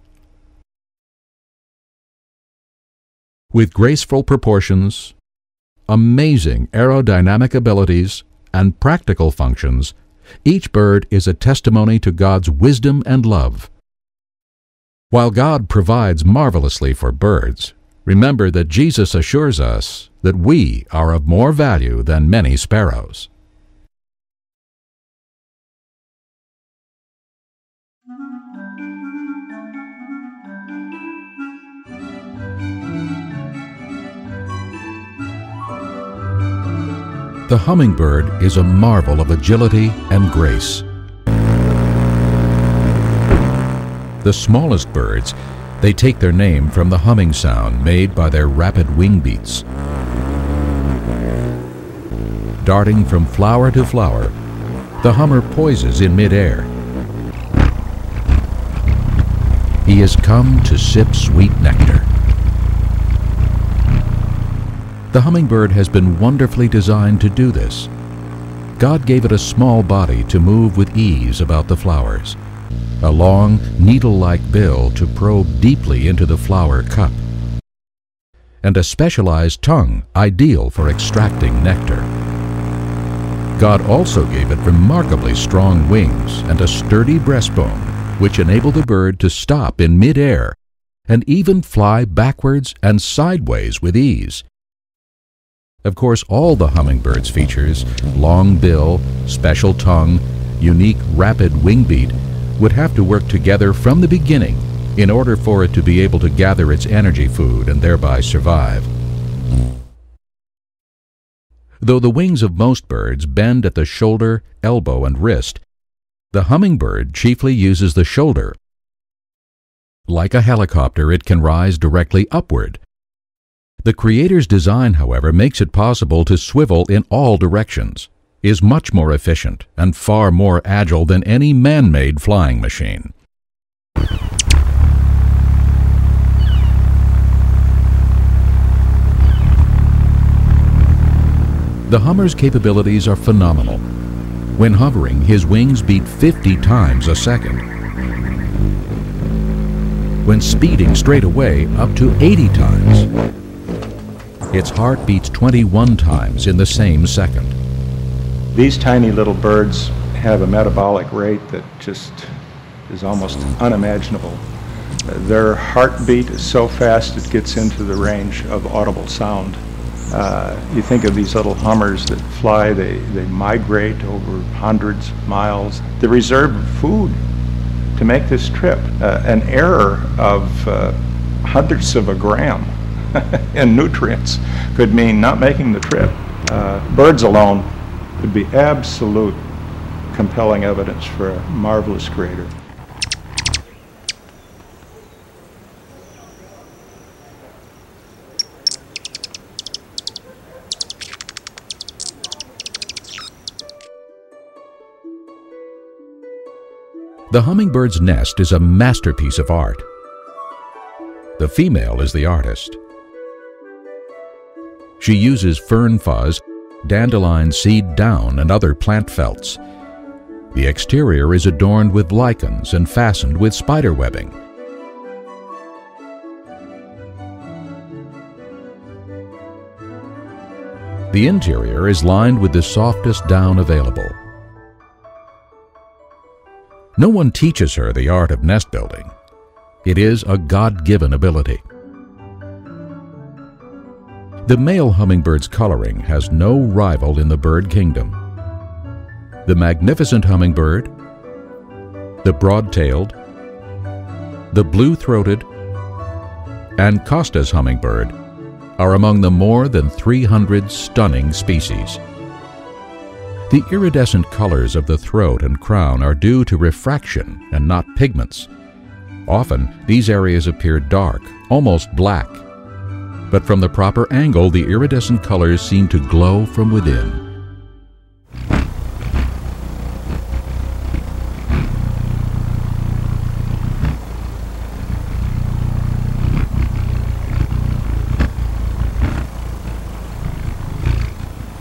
With graceful proportions, amazing aerodynamic abilities, and practical functions, each bird is a testimony to God's wisdom and love. While God provides marvelously for birds, remember that Jesus assures us that we are of more value than many sparrows. The hummingbird is a marvel of agility and grace. The smallest birds, they take their name from the humming sound made by their rapid wing beats. Darting from flower to flower, the hummer poises in midair. He has come to sip sweet nectar. The hummingbird has been wonderfully designed to do this. God gave it a small body to move with ease about the flowers, a long, needle-like bill to probe deeply into the flower cup, and a specialized tongue ideal for extracting nectar. God also gave it remarkably strong wings and a sturdy breastbone, which enable the bird to stop in midair and even fly backwards and sideways with ease. Of course, all the hummingbird's features, long bill, special tongue, unique rapid wing beat, would have to work together from the beginning in order for it to be able to gather its energy food and thereby survive. Though the wings of most birds bend at the shoulder, elbow, and wrist, the hummingbird chiefly uses the shoulder. Like a helicopter, it can rise directly upward. The Creator's design, however, makes it possible to swivel in all directions, is much more efficient, and far more agile than any man-made flying machine. The hummer's capabilities are phenomenal. When hovering, his wings beat 50 times a second. When speeding straight away, up to 80 times. Its heart beats 21 times in the same second. These tiny little birds have a metabolic rate that just is almost unimaginable. Their heartbeat is so fast it gets into the range of audible sound. You think of these little hummers that fly, they migrate over hundreds of miles. They reserve food to make this trip. An error of hundredths of a gram in nutrients could mean not making the trip. Birds alone would be absolute compelling evidence for a marvelous Creator. The hummingbird's nest is a masterpiece of art. The female is the artist. She uses fern fuzz, dandelion seed down, and other plant felts. The exterior is adorned with lichens and fastened with spider webbing. The interior is lined with the softest down available. No one teaches her the art of nest building. It is a God-given ability. The male hummingbird's coloring has no rival in the bird kingdom. The magnificent hummingbird, the broad-tailed, the blue-throated, and Costa's hummingbird are among the more than 300 stunning species. The iridescent colors of the throat and crown are due to refraction and not pigments. Often, these areas appear dark, almost black. But from the proper angle, the iridescent colors seem to glow from within.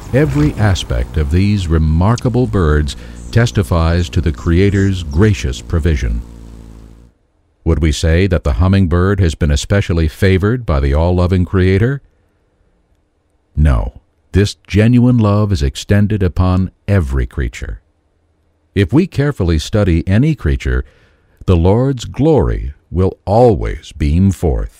Every aspect of these remarkable birds testifies to the Creator's gracious provision. Would we say that the hummingbird has been especially favored by the all-loving Creator? No, this genuine love is extended upon every creature. If we carefully study any creature, the Lord's glory will always beam forth.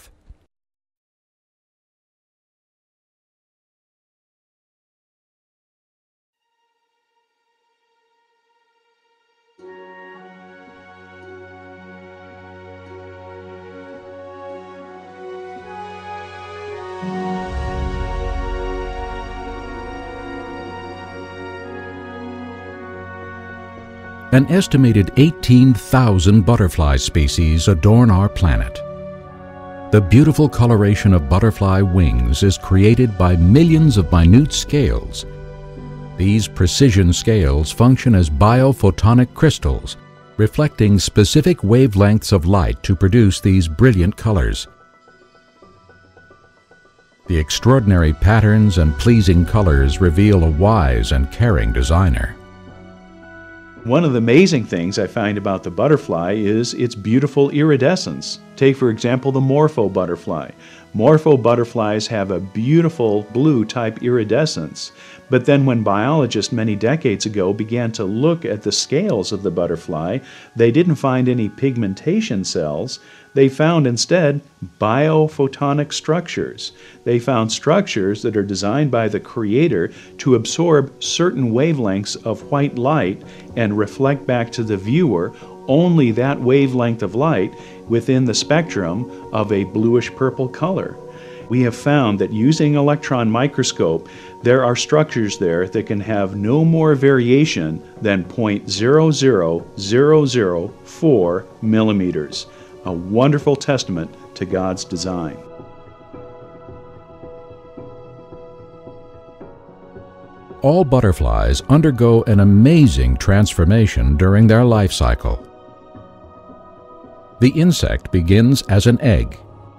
An estimated 18,000 butterfly species adorn our planet. The beautiful coloration of butterfly wings is created by millions of minute scales. These precision scales function as biophotonic crystals, reflecting specific wavelengths of light to produce these brilliant colors. The extraordinary patterns and pleasing colors reveal a wise and caring designer. One of the amazing things I find about the butterfly is its beautiful iridescence. Take, for example, the morpho butterfly. Morpho butterflies have a beautiful blue-type iridescence, but then when biologists many decades ago began to look at the scales of the butterfly, they didn't find any pigmentation cells. They found instead biophotonic structures. They found structures that are designed by the Creator to absorb certain wavelengths of white light and reflect back to the viewer only that wavelength of light within the spectrum of a bluish-purple color. We have found that using electron microscope, there are structures there that can have no more variation than 0.00004 millimeters. A wonderful testament to God's design. All butterflies undergo an amazing transformation during their life cycle. The insect begins as an egg,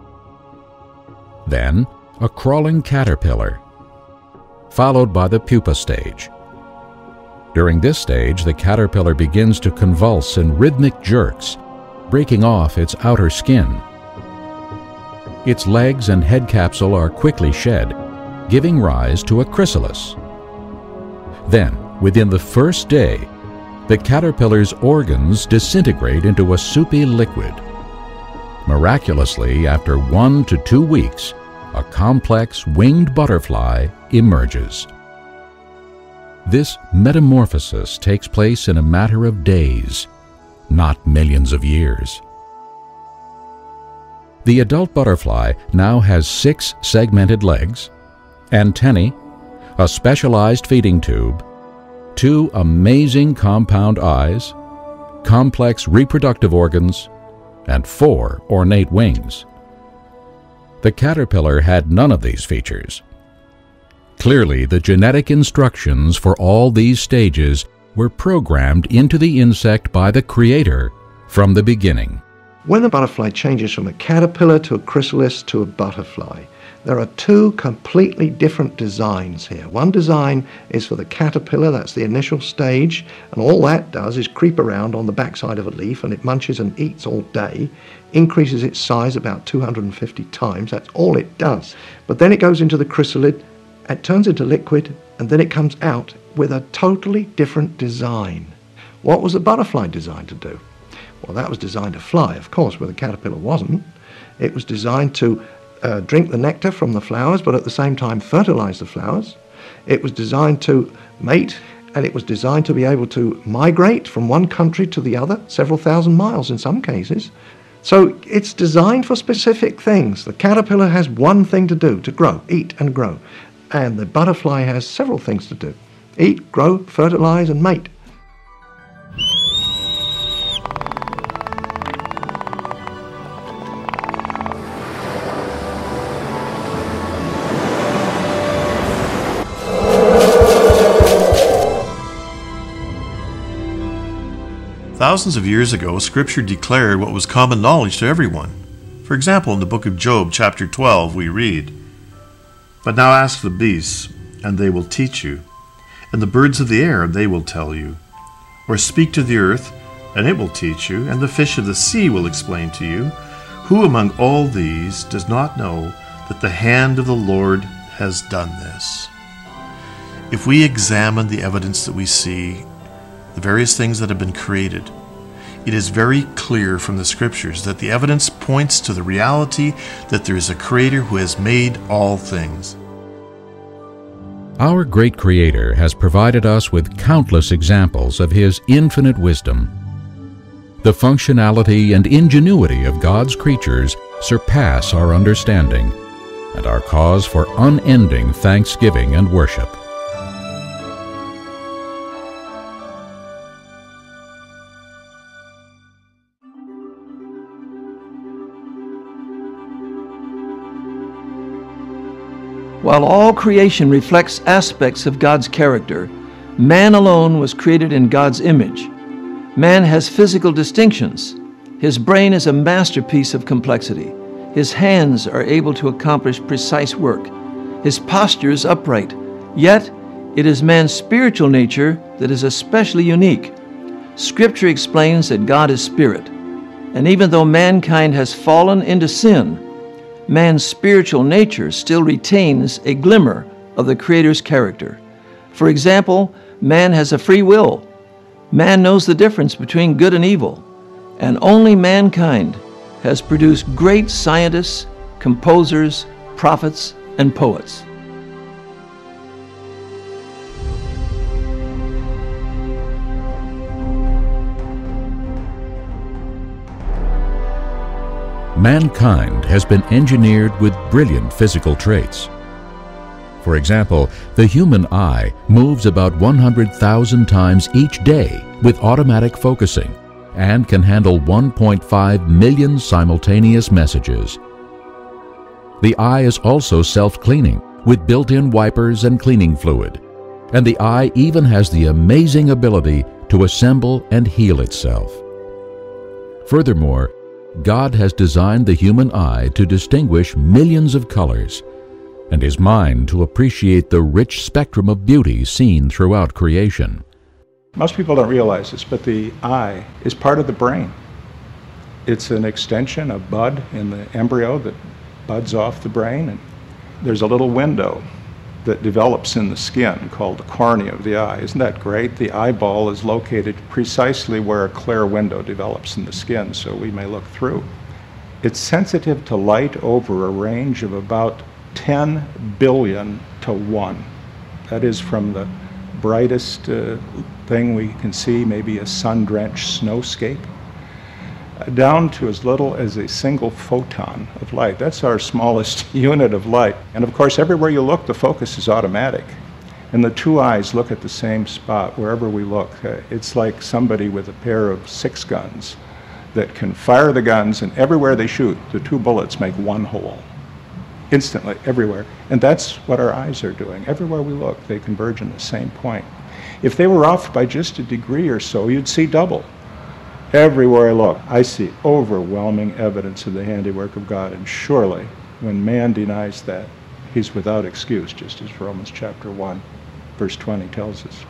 then a crawling caterpillar, followed by the pupa stage. During this stage, the caterpillar begins to convulse in rhythmic jerks, breaking off its outer skin. Its legs and head capsule are quickly shed, giving rise to a chrysalis. Then, within the first day, the caterpillar's organs disintegrate into a soupy liquid. Miraculously, after 1 to 2 weeks, a complex winged butterfly emerges. This metamorphosis takes place in a matter of days, not millions of years. The adult butterfly now has 6 segmented legs, antennae, a specialized feeding tube, 2 amazing compound eyes, complex reproductive organs, and 4 ornate wings. The caterpillar had none of these features. Clearly, the genetic instructions for all these stages were programmed into the insect by the Creator from the beginning. When a butterfly changes from a caterpillar to a chrysalis to a butterfly, there are 2 completely different designs here. One design is for the caterpillar, that's the initial stage, and all that does is creep around on the backside of a leaf, and it munches and eats all day, increases its size about 250 times, that's all it does. But then it goes into the chrysalid, it turns into liquid, and then it comes out with a totally different design. What was the butterfly designed to do? Well, that was designed to fly, of course, where the caterpillar wasn't. It was designed to drink the nectar from the flowers, but at the same time fertilize the flowers. It was designed to mate, and it was designed to be able to migrate from one country to the other, several thousand miles in some cases. So it's designed for specific things. The caterpillar has one thing to do, to grow, eat and grow. And the butterfly has several things to do: eat, grow, fertilize, and mate. Thousands of years ago, Scripture declared what was common knowledge to everyone. For example, in the book of Job, chapter 12, we read, "But now ask the beasts, and they will teach you, and the birds of the air, and they will tell you. Or speak to the earth, and it will teach you, and the fish of the sea will explain to you. Who among all these does not know that the hand of the Lord has done this? If we examine the evidence that we see, the various things that have been created, it is very clear from the Scriptures that the evidence points to the reality that there is a Creator who has made all things. Our great Creator has provided us with countless examples of His infinite wisdom. The functionality and ingenuity of God's creatures surpass our understanding and are cause for unending thanksgiving and worship. While all creation reflects aspects of God's character, man alone was created in God's image. Man has physical distinctions. His brain is a masterpiece of complexity. His hands are able to accomplish precise work. His posture is upright. Yet, it is man's spiritual nature that is especially unique. Scripture explains that God is spirit, and even though mankind has fallen into sin, man's spiritual nature still retains a glimmer of the Creator's character. For example, man has a free will. Man knows the difference between good and evil, and only mankind has produced great scientists, composers, prophets, and poets. Mankind has been engineered with brilliant physical traits. For example, the human eye moves about 100,000 times each day with automatic focusing and can handle 1.5 million simultaneous messages. The eye is also self-cleaning with built-in wipers and cleaning fluid, and the eye even has the amazing ability to assemble and heal itself. Furthermore, God has designed the human eye to distinguish millions of colors, and his mind to appreciate the rich spectrum of beauty seen throughout creation. Most people don't realize this, but the eye is part of the brain. It's an extension, a bud in the embryo that buds off the brain, and there's a little window that develops in the skin called the cornea of the eye. Isn't that great? The eyeball is located precisely where a clear window develops in the skin, so we may look through. It's sensitive to light over a range of about 10 billion to 1. That is from the brightest thing we can see, maybe a sun-drenched snowscape, down to as little as a single photon of light. That's our smallest unit of light. And of course, everywhere you look, the focus is automatic. And the two eyes look at the same spot wherever we look. It's like somebody with a pair of 6 guns that can fire the guns, and everywhere they shoot, the 2 bullets make 1 hole. Instantly, everywhere. And that's what our eyes are doing. Everywhere we look, they converge in the same point. If they were off by just a degree or so, you'd see double. Everywhere I look, I see overwhelming evidence of the handiwork of God, and surely, when man denies that, he's without excuse, just as Romans chapter 1, verse 20 tells us.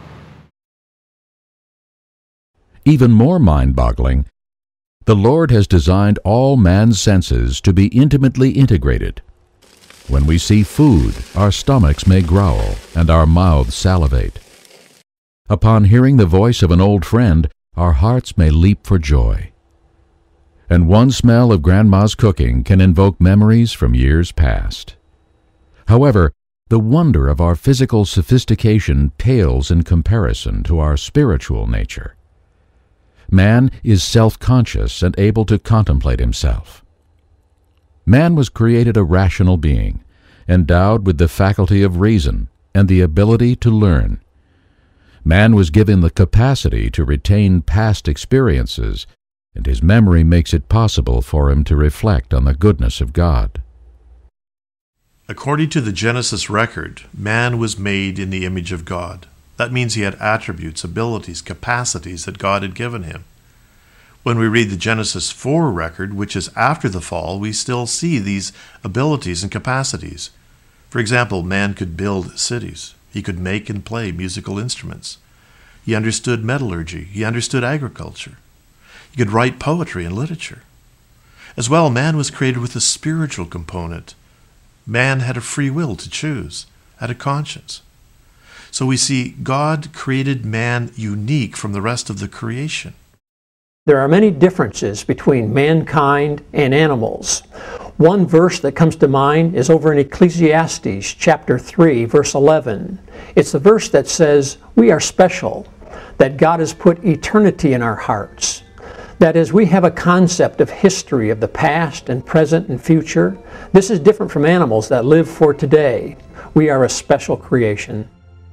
Even more mind-boggling, the Lord has designed all man's senses to be intimately integrated. When we see food, our stomachs may growl and our mouths salivate. Upon hearing the voice of an old friend, our hearts may leap for joy. And one smell of Grandma's cooking can invoke memories from years past. However, the wonder of our physical sophistication pales in comparison to our spiritual nature. Man is self-conscious and able to contemplate himself. Man was created a rational being, endowed with the faculty of reason and the ability to learn. Man was given the capacity to retain past experiences, and his memory makes it possible for him to reflect on the goodness of God. According to the Genesis record, man was made in the image of God. That means he had attributes, abilities, capacities that God had given him. When we read the Genesis 4 record, which is after the fall, we still see these abilities and capacities. For example, man could build cities. He could make and play musical instruments. He understood metallurgy. He understood agriculture. He could write poetry and literature. As well, man was created with a spiritual component. Man had a free will to choose, had a conscience. So we see God created man unique from the rest of the creation. There are many differences between mankind and animals. One verse that comes to mind is over in Ecclesiastes chapter 3, verse 11. It's the verse that says, we are special, that God has put eternity in our hearts. That is, we have a concept of history of the past and present and future. This is different from animals that live for today. We are a special creation.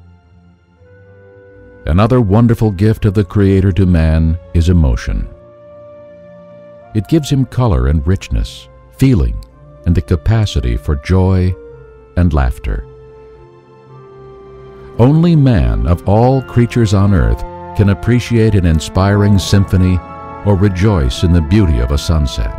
Another wonderful gift of the Creator to man is emotion. It gives him color and richness, feeling, and the capacity for joy and laughter. Only man, of all creatures on earth, can appreciate an inspiring symphony or rejoice in the beauty of a sunset.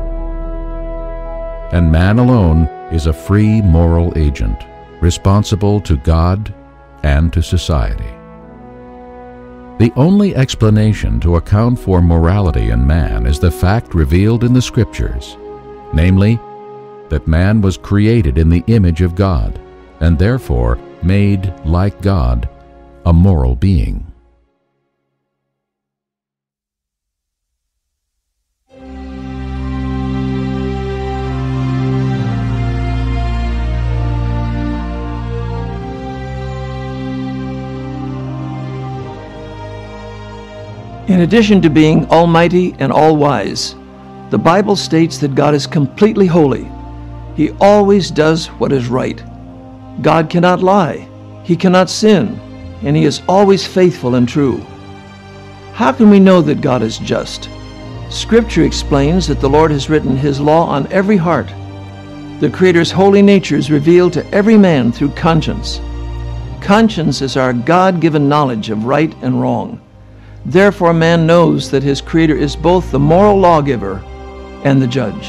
And man alone is a free moral agent, responsible to God and to society. The only explanation to account for morality in man is the fact revealed in the Scriptures, namely, that man was created in the image of God, and therefore made, like God, a moral being. In addition to being almighty and all-wise, the Bible states that God is completely holy. He always does what is right. God cannot lie, He cannot sin, and He is always faithful and true. How can we know that God is just? Scripture explains that the Lord has written His law on every heart. The Creator's holy nature is revealed to every man through conscience. Conscience is our God-given knowledge of right and wrong. Therefore, man knows that his Creator is both the moral lawgiver and the judge.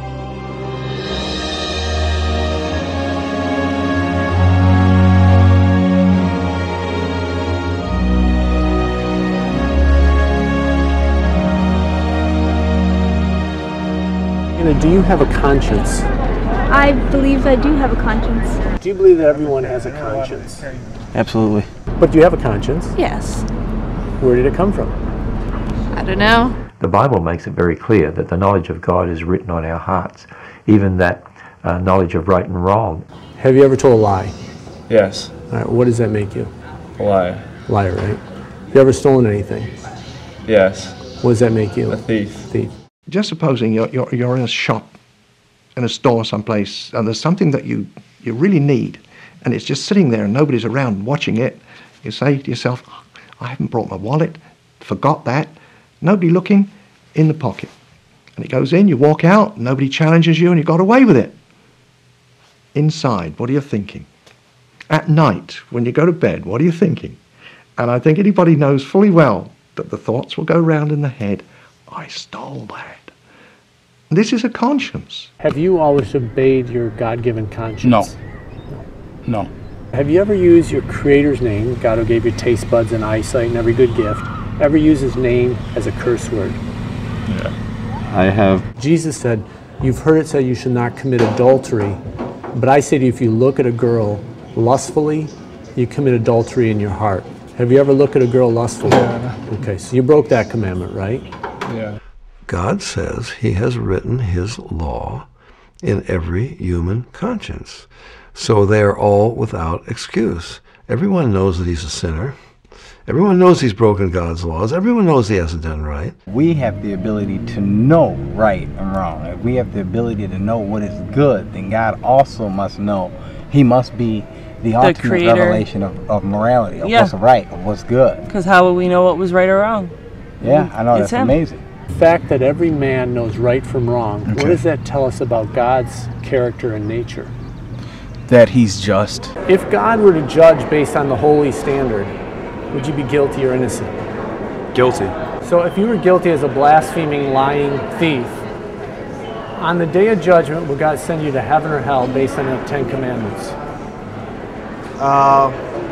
Do you have a conscience? I believe I do have a conscience. Do you believe that everyone has a conscience? Absolutely. But do you have a conscience? Yes. Where did it come from? I don't know. The Bible makes it very clear that the knowledge of God is written on our hearts, even that knowledge of right and wrong. Have you ever told a lie? Yes. All right, what does that make you? A liar. Liar, right? Have you ever stolen anything? Yes. What does that make you? A thief. Thief. Just supposing you're in a shop, in a store someplace, and there's something that you really need, and it's just sitting there and nobody's around watching it. You say to yourself, I haven't brought my wallet, forgot that, nobody looking, in the pocket. And it goes in, you walk out, nobody challenges you, and you got away with it. Inside, what are you thinking? At night, when you go to bed, what are you thinking? And I think anybody knows fully well that the thoughts will go round in the head, I stole that. This is a conscience. Have you always obeyed your God-given conscience? No. Have you ever used your Creator's name, God who gave you taste buds and eyesight and every good gift, ever used His name as a curse word? Yeah. I have. Jesus said, you've heard it said you should not commit adultery, but I say to you, if you look at a girl lustfully, you commit adultery in your heart. Have you ever looked at a girl lustfully? Yeah. Okay, so you broke that commandment, right? Yeah. God says He has written His law in every human conscience. So they are all without excuse. Everyone knows that he's a sinner. Everyone knows he's broken God's laws. Everyone knows he hasn't done right. We have the ability to know right and wrong. If we have the ability to know what is good, then God also must know. He must be the ultimate creator. Revelation of morality, of what's right, of what's good. Because how would we know what was right or wrong? Yeah, I know, It's that's him. amazing. The fact that every man knows right from wrong, what does that tell us about God's character and nature? That he's just. If God were to judge based on the holy standard, would you be guilty or innocent? Guilty. So if you were guilty as a blaspheming, lying thief, on the day of judgment, will God send you to heaven or hell based on the 10 Commandments?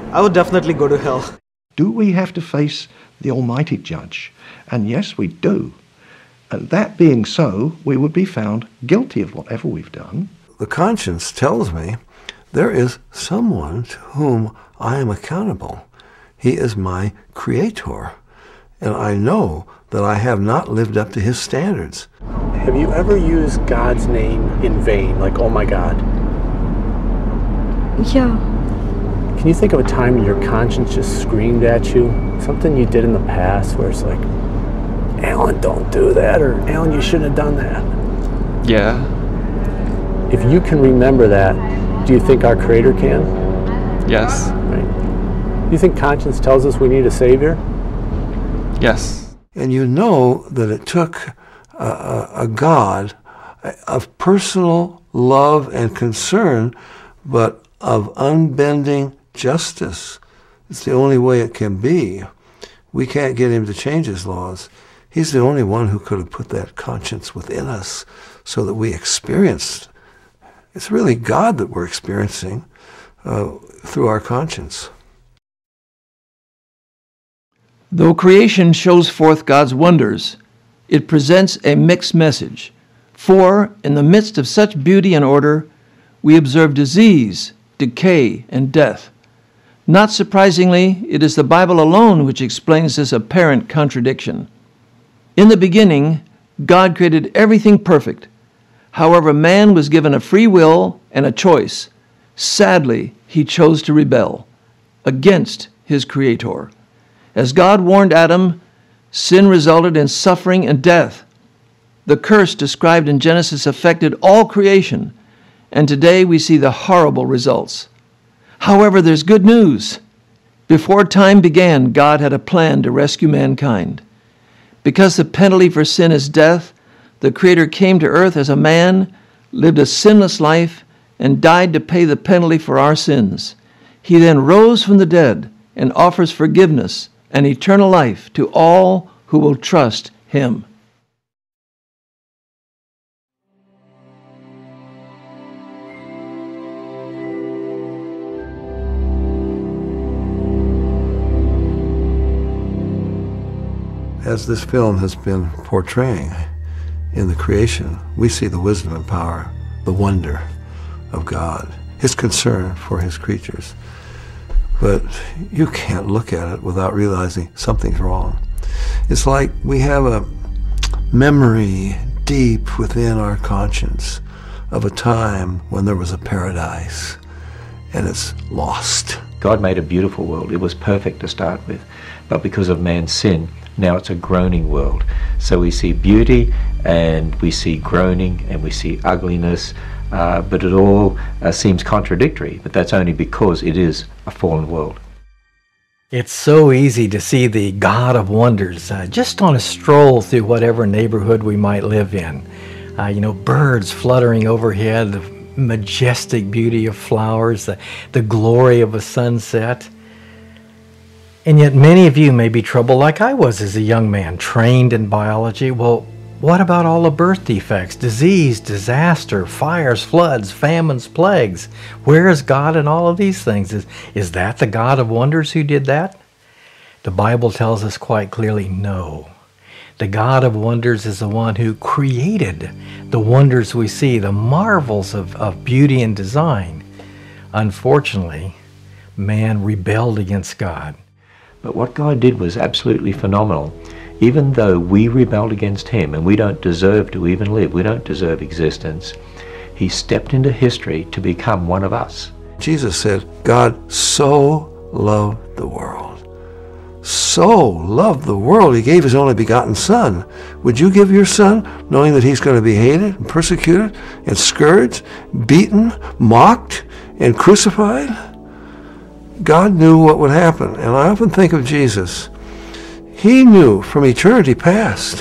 I would definitely go to hell. Do we have to face the Almighty Judge? And yes, we do. And that being so, we would be found guilty of whatever we've done. The conscience tells me there is someone to whom I am accountable. He is my creator, and I know that I have not lived up to his standards. Have you ever used God's name in vain, like, oh my God? Yeah. Can you think of a time when your conscience just screamed at you? Something you did in the past where it's like, Alan, don't do that, or Alan, you shouldn't have done that. Yeah. If you can remember that, do you think our Creator can? Yes. Right. Do you think conscience tells us we need a Savior? Yes. And you know that it took a God of personal love and concern, but of unbending justice. It's the only way it can be. We can't get him to change his laws. He's the only one who could have put that conscience within us so that we experienced. It's really God that we're experiencing through our conscience. Though creation shows forth God's wonders, it presents a mixed message. For, in the midst of such beauty and order, we observe disease, decay, and death. Not surprisingly, it is the Bible alone which explains this apparent contradiction. In the beginning, God created everything perfect. However, man was given a free will and a choice. Sadly, he chose to rebel against his Creator. As God warned Adam, sin resulted in suffering and death. The curse described in Genesis affected all creation, and today we see the horrible results. However, there's good news. Before time began, God had a plan to rescue mankind. Because the penalty for sin is death, the Creator came to earth as a man, lived a sinless life, and died to pay the penalty for our sins. He then rose from the dead and offers forgiveness and eternal life to all who will trust him. As this film has been portraying in the creation, we see the wisdom and power, the wonder of God, his concern for his creatures. But you can't look at it without realizing something's wrong. It's like we have a memory deep within our conscience of a time when there was a paradise, and it's lost. God made a beautiful world. It was perfect to start with, but because of man's sin, now it's a groaning world. So we see beauty, and we see groaning, and we see ugliness, but it all seems contradictory, but that's only because it is a fallen world. It's so easy to see the God of wonders just on a stroll through whatever neighborhood we might live in. Birds fluttering overhead, the majestic beauty of flowers, the glory of a sunset. And yet many of you may be troubled like I was as a young man, trained in biology. Well, what about all the birth defects, disease, disaster, fires, floods, famines, plagues? Where is God in all of these things? Is that the God of wonders who did that? The Bible tells us quite clearly, no. The God of wonders is the one who created the wonders we see, the marvels of beauty and design. Unfortunately, man rebelled against God. But what God did was absolutely phenomenal. Even though we rebelled against him and we don't deserve to even live, we don't deserve existence, he stepped into history to become one of us. Jesus said, God so loved the world. So loved the world, he gave his only begotten Son. Would you give your son knowing that he's going to be hated and persecuted and scourged, beaten, mocked, and crucified? God knew what would happen, and I often think of Jesus. He knew from eternity past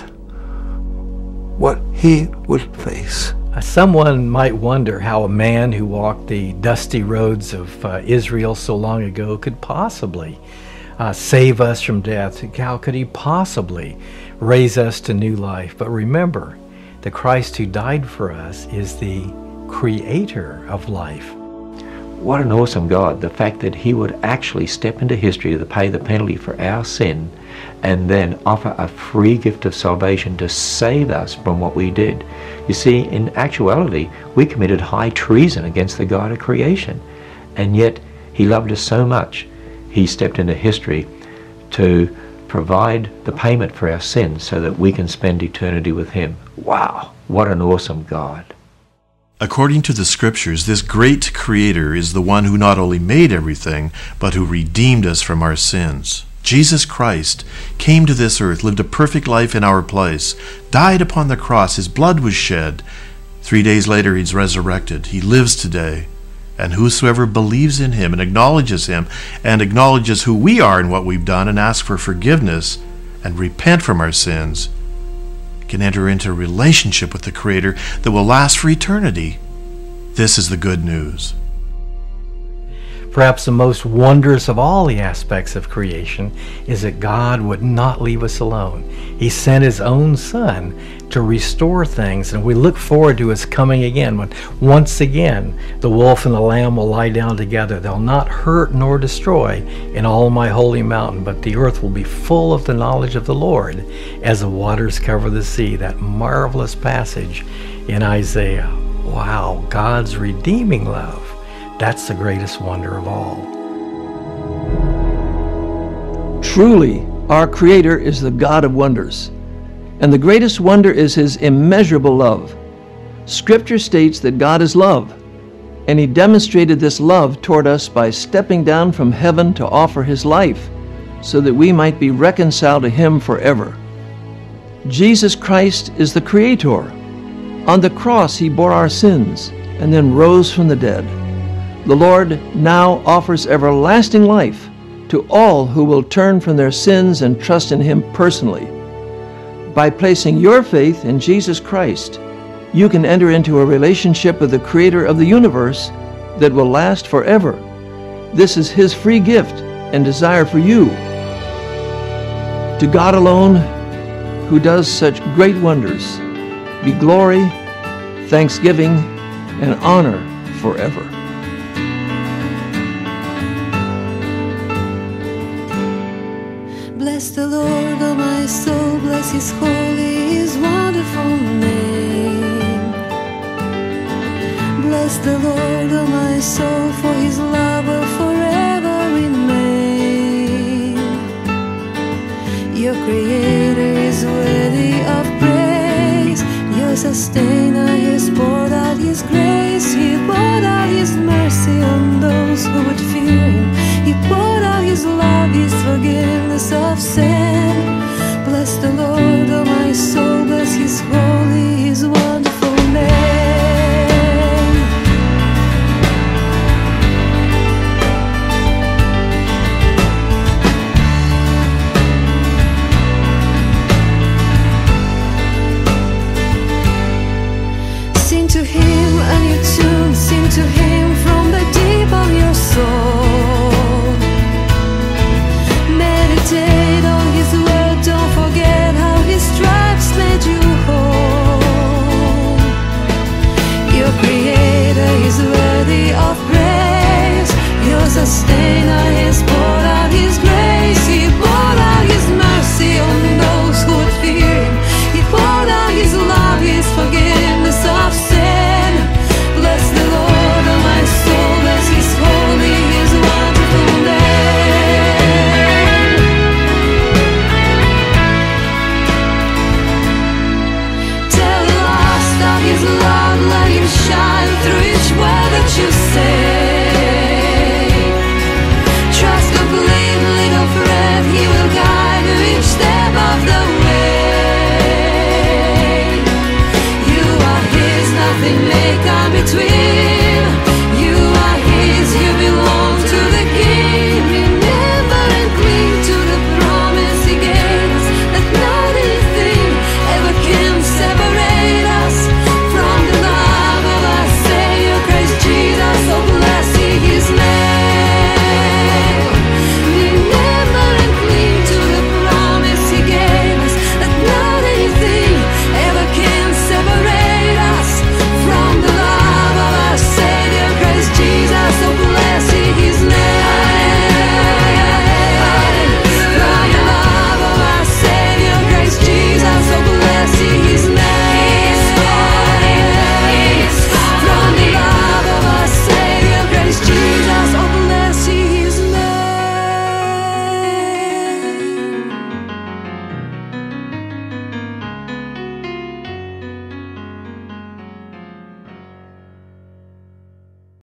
what he would face. Someone might wonder how a man who walked the dusty roads of Israel so long ago could possibly save us from death. How could he possibly raise us to new life? But remember, the Christ who died for us is the creator of life. What an awesome God. The fact that he would actually step into history to pay the penalty for our sin and then offer a free gift of salvation to save us from what we did. You see, in actuality, we committed high treason against the God of creation. And yet, he loved us so much, he stepped into history to provide the payment for our sins so that we can spend eternity with him. Wow, what an awesome God. According to the scriptures, this great creator is the one who not only made everything, but who redeemed us from our sins. Jesus Christ came to this earth, lived a perfect life in our place, died upon the cross, his blood was shed. 3 days later, he's resurrected. He lives today. And whosoever believes in him and acknowledges who we are and what we've done and asks for forgiveness and repent from our sins can enter into a relationship with the Creator that will last for eternity. This is the good news. Perhaps the most wondrous of all the aspects of creation is that God would not leave us alone. He sent his own Son to restore things, and we look forward to his coming again, when once again the wolf and the lamb will lie down together. They'll not hurt nor destroy in all my holy mountain, but the earth will be full of the knowledge of the Lord as the waters cover the sea. That marvelous passage in Isaiah. Wow, God's redeeming love. That's the greatest wonder of all. Truly, our Creator is the God of wonders, and the greatest wonder is his immeasurable love. Scripture states that God is love, and he demonstrated this love toward us by stepping down from heaven to offer his life so that we might be reconciled to him forever. Jesus Christ is the Creator. On the cross, he bore our sins and then rose from the dead. The Lord now offers everlasting life to all who will turn from their sins and trust in him personally. By placing your faith in Jesus Christ, you can enter into a relationship with the Creator of the universe that will last forever. This is his free gift and desire for you. To God alone, who does such great wonders, be glory, thanksgiving, and honor forever. Bless the Lord, O my soul, bless his holy, his wonderful name. Bless the Lord, O my soul, for his love will forever remain. Your Creator is worthy of praise. Your Sustainer has poured out his grace. He poured out his mercy on those who would fear him. He poured out his love, his forgiveness of sin.